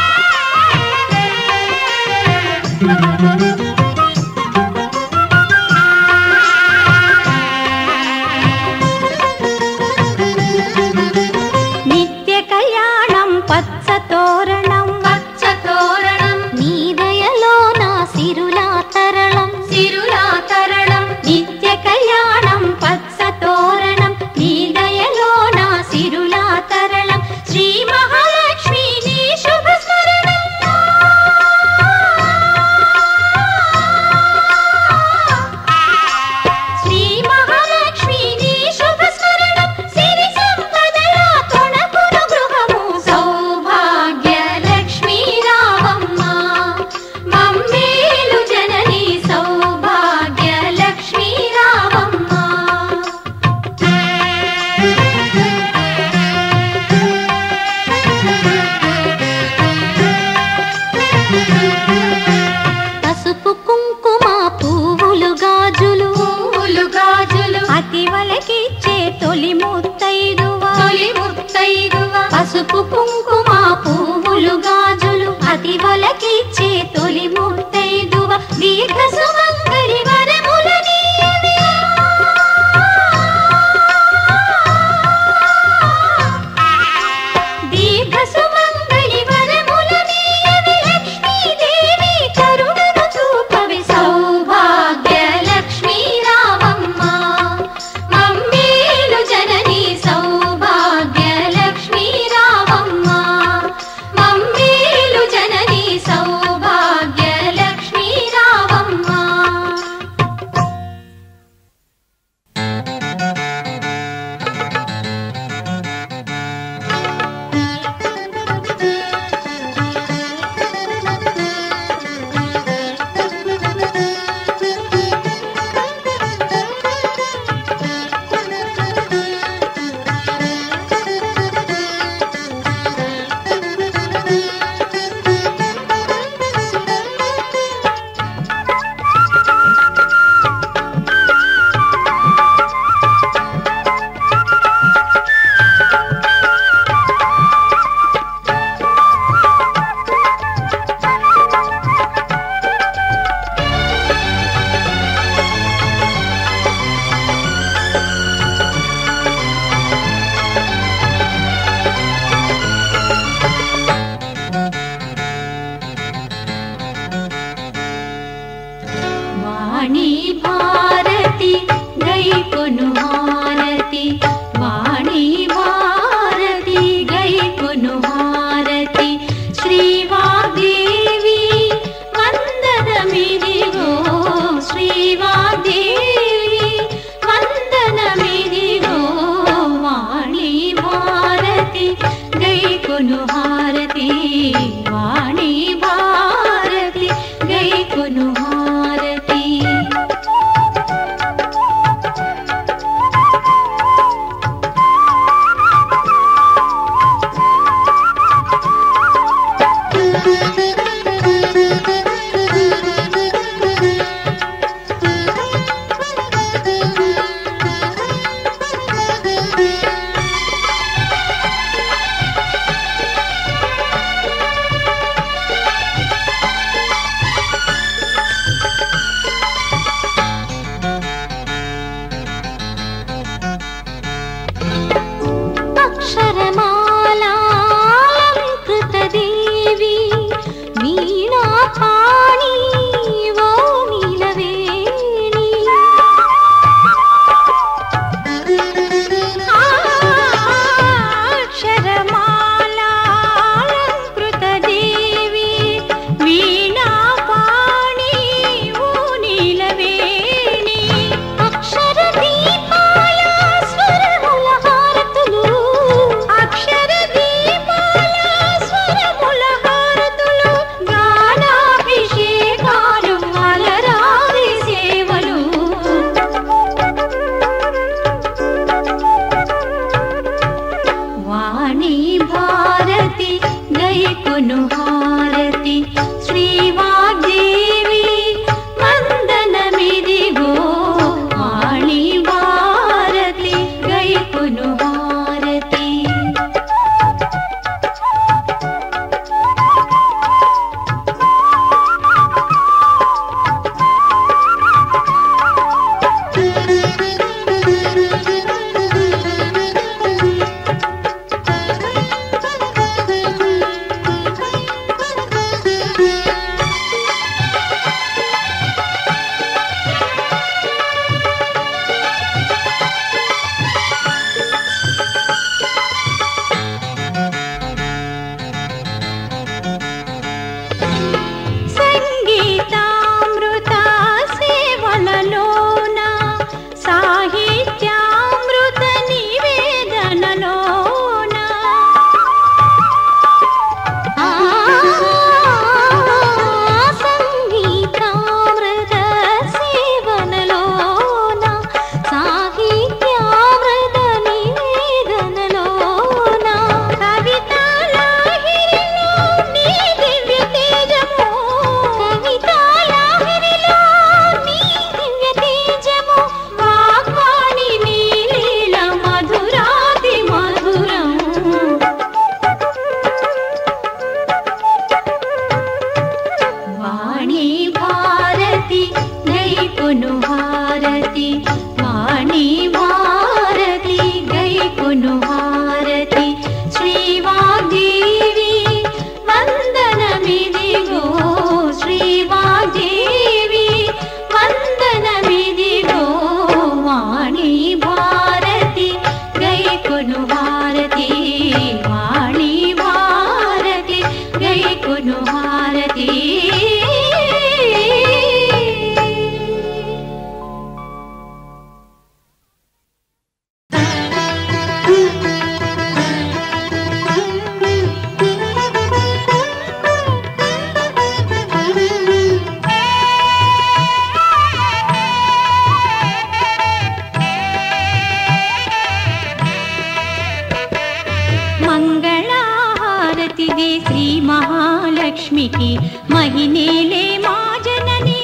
లక్ష్మికి మహినేలే మా జనని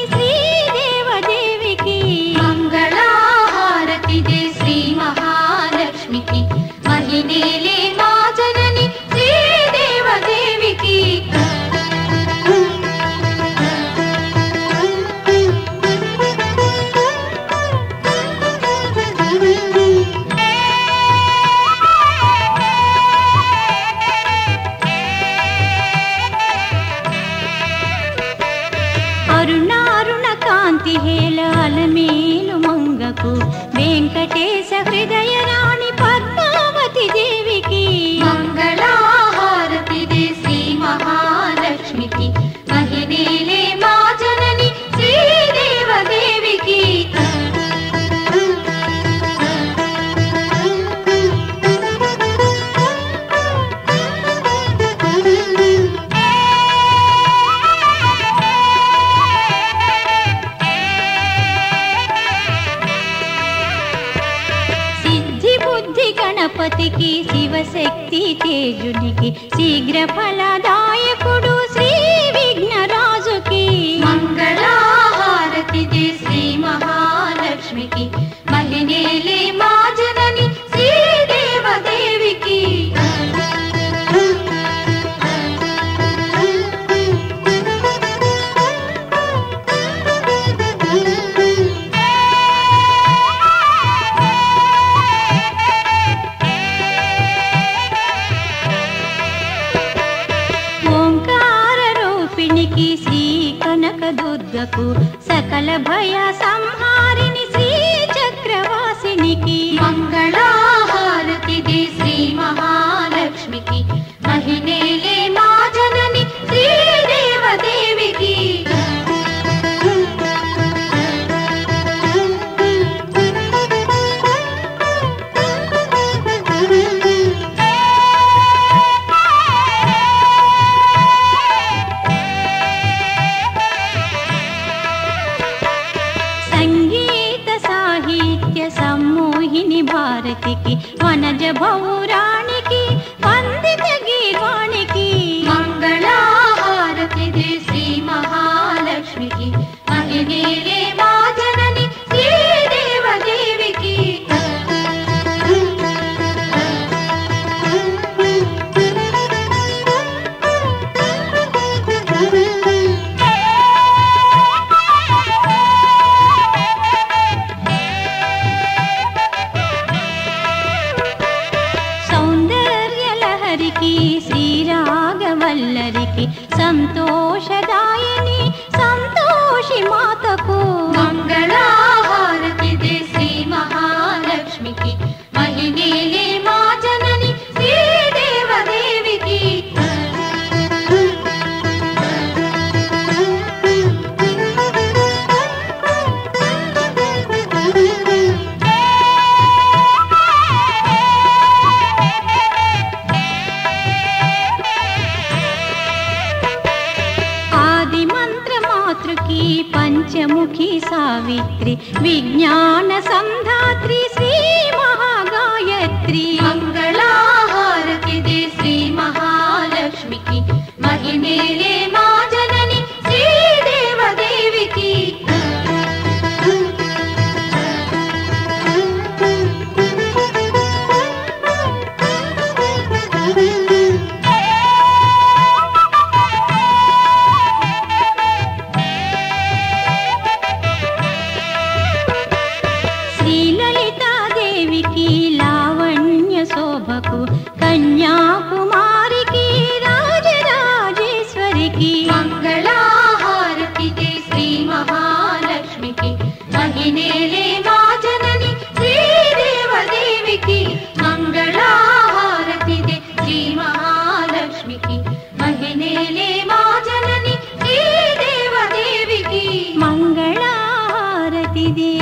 శ్రీదేవదేవికి మంగళహారతి దే శ్రీ మహాలక్ష్మికి మహినేలే మా జనని శ్రీదేవదేవికి అలమేలు మంగకు వెంకటేశ హృదయ రాణి పద్మావతి దేవికి మంగళహారతి దే శ్రీ మహాలక్ష్మికి మహినేలే మా జనని శ్రీదేవదేవికి గణపతికి శివశక్తి తేజునికి శీఘ్ర ఫలదాయకుడు శ్రీ రూపిణికి శ్రీ కనక దుర్గకు సకల భయ సంహారిణి శ్రీ చక్రవాసినికి మంగళహారతి దే శ్రీ మహాలక్ష్మికి మహినేలే మా జనని శ్రీదేవదేవికి భారతికి వనజ భౌరాణికి వందిత గీర్వాణికి మంగళహారతి దే శ్రీ మహాలక్ష్మికి మహినేలే మా జనని శ్రీదేవదేవికి శ్రీరాగవల్లరికి సంతోషదాయిని సంతోషి మాతకు మంగళహారతి దే శ్రీ మహాలక్ష్మికి మహినేలే మా జనని శ్రీదేవదేవికి పంచముఖి సావిత్రి విజ్ఞాన సంధాత్రి శ్రీ మహాగాయత్రి మంగళహారతి దే శ్రీ మహాలక్ష్మికి మహినేలే మా జనని శ్రీదేవదేవికి కన్యాకుమారికి రాజరాజేశ్వరికి మంగళహారతి దే శ్రీ మహాలక్ష్మికి మహినేలే మా జనని శ్రీదేవదేవికి మంగళహారతి దే శ్రీ మహాలక్ష్మికి మహినేలే మా జనని శ్రీదేవదేవికి మంగళహారతి దే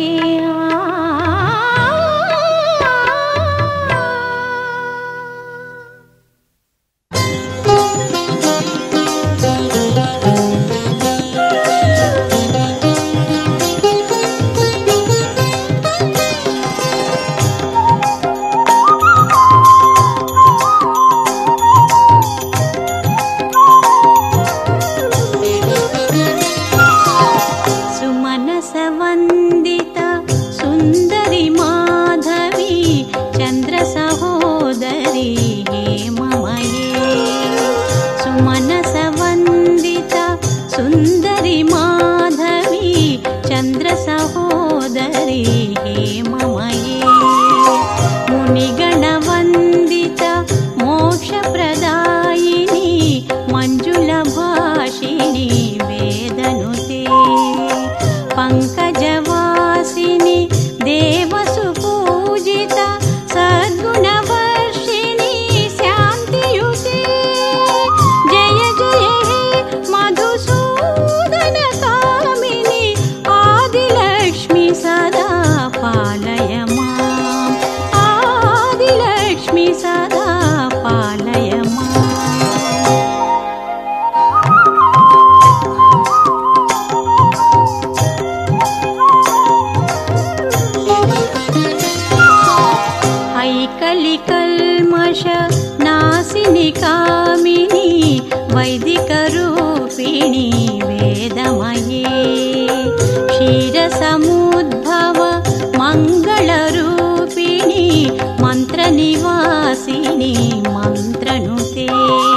వైదిక రూపిణి వేదమయే క్షీర సముద్భవ మంగళ రూపిణి మంత్ర నివాసిని మంత్రనుతే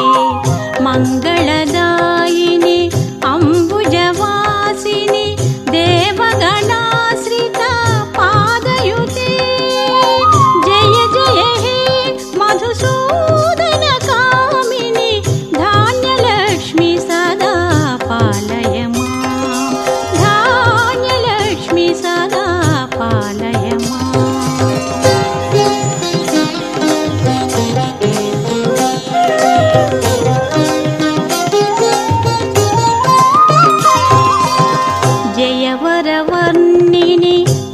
మంగళదాయిని అంబుజవాసిని దేవగణాశ్రిత పాదయుతే జయ జయ హే మధుసూదన కామిని ధాన్యలక్ష్మి సదా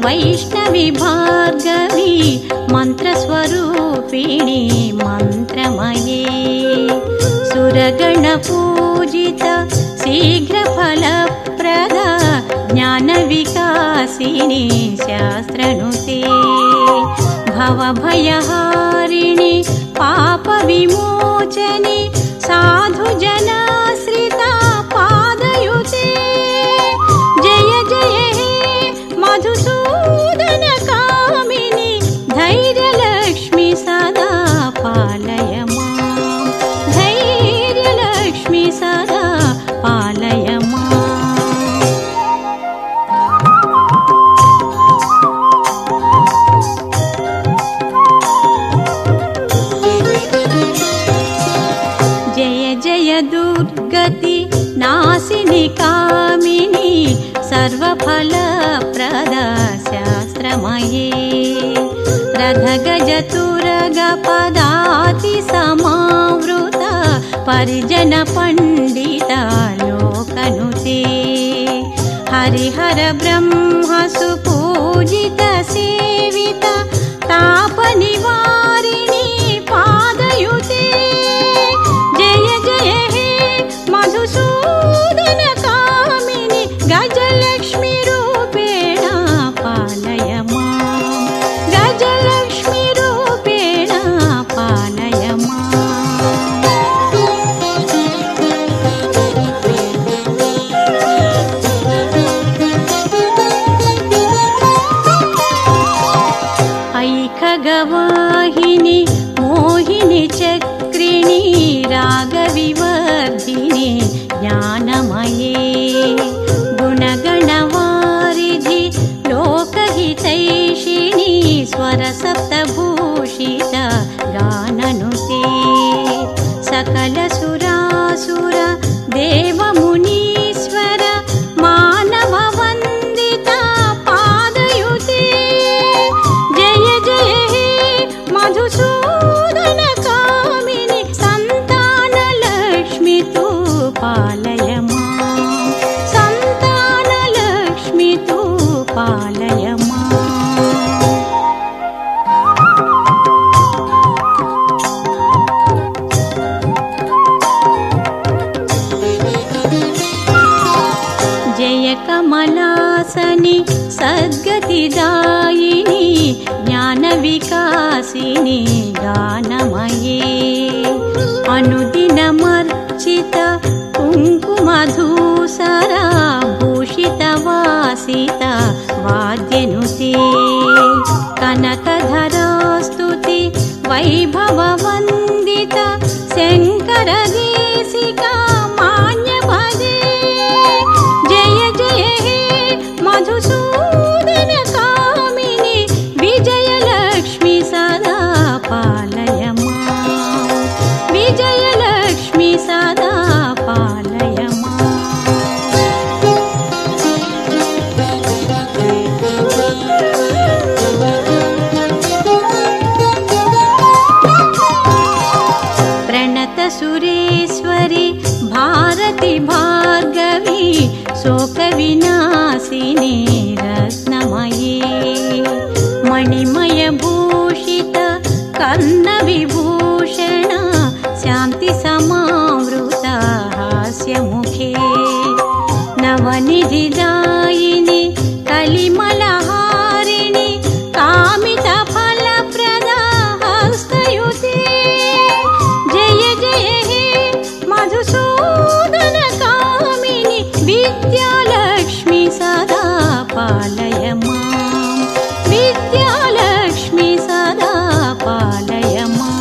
వైష్ణవి భార్గవి మంత్రస్వరూపిణి మంత్రమయే సురగణ పూజిత శీఘ్ర ఫలప్రద జ్ఞాన వికాసిని శాస్త్రనుతే భవభయహారిణి పాప విమోచని సాధు జనాశ్రిత పాదయుతే జయ జయ హే మధుసూదన కామిని ధైర్యలక్ష్మి సదా పాలయ మాం ధైర్యలక్ష్మి సదా పాలయ మాం दुर्गति नासिनि कामिनी सर्वफलप्रद शास्त्रमये रथगजतुरगपदाति समावृत परिजन पंडित लोकनुते हरिहर ब्रह्म सुपूजित सेवित तापनिवारिणी पादयुते जय जय हे मधुसूदन कामिनि गजलक्ष्मी रूपेण पालय मां गजलक्ष्मी रूपेण पालय ऐखगवाहिनि मोहिनि चक्रिणी रागविवर्धिनि ज्ञानमये गुणगणवारिधि लोकहितैषिणी स्वरसप्तभूषित गाननुते सकलसुरासुर देवमुनीश्वर मानववन्दिता पादयुते जय जय हे मधुसूदन कामिनि संतानलक्ष्मी तु पालय मां संतानलक्ष्मी तु पालय मां जय कमलासनि सद्गतिदायिनी ज्ञानविकासिनी गानमये अनुदिनमर्चित कुङ्कुमधूसरा भूषितवासित वाद्यनुते कनकधरास्तुति वैभववन्दित शङ्करदेशिका मान्यपदे जय जय हे मधुसूदन कामिनि विजयलक्ष्मी सदा पालय मां विजयलक्ष्मी सदा पालय मां प्रणत सुरेश्वरी भारती भार्गवी शोकविनाशिनी रत्नमये मणिमय भूषित कर्णविभूषण शान्ति समावृत हास्यमुखे नवनिधिदायिनि कलिमलहारिणि कामितफलप्रदा हस्तयुते जय जय हे मधुसूदन कामिनि विद्यालक्ष्मी सदा पालय मां विद्यालक्ष्मी सदा पालय मां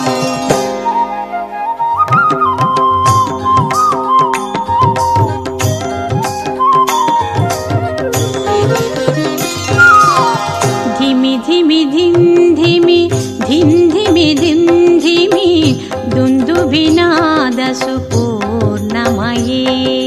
धिमि धिमि धिं धिमि धिं धिमि धिं धिमि दुन्दुभिनाद सुपूर्णमये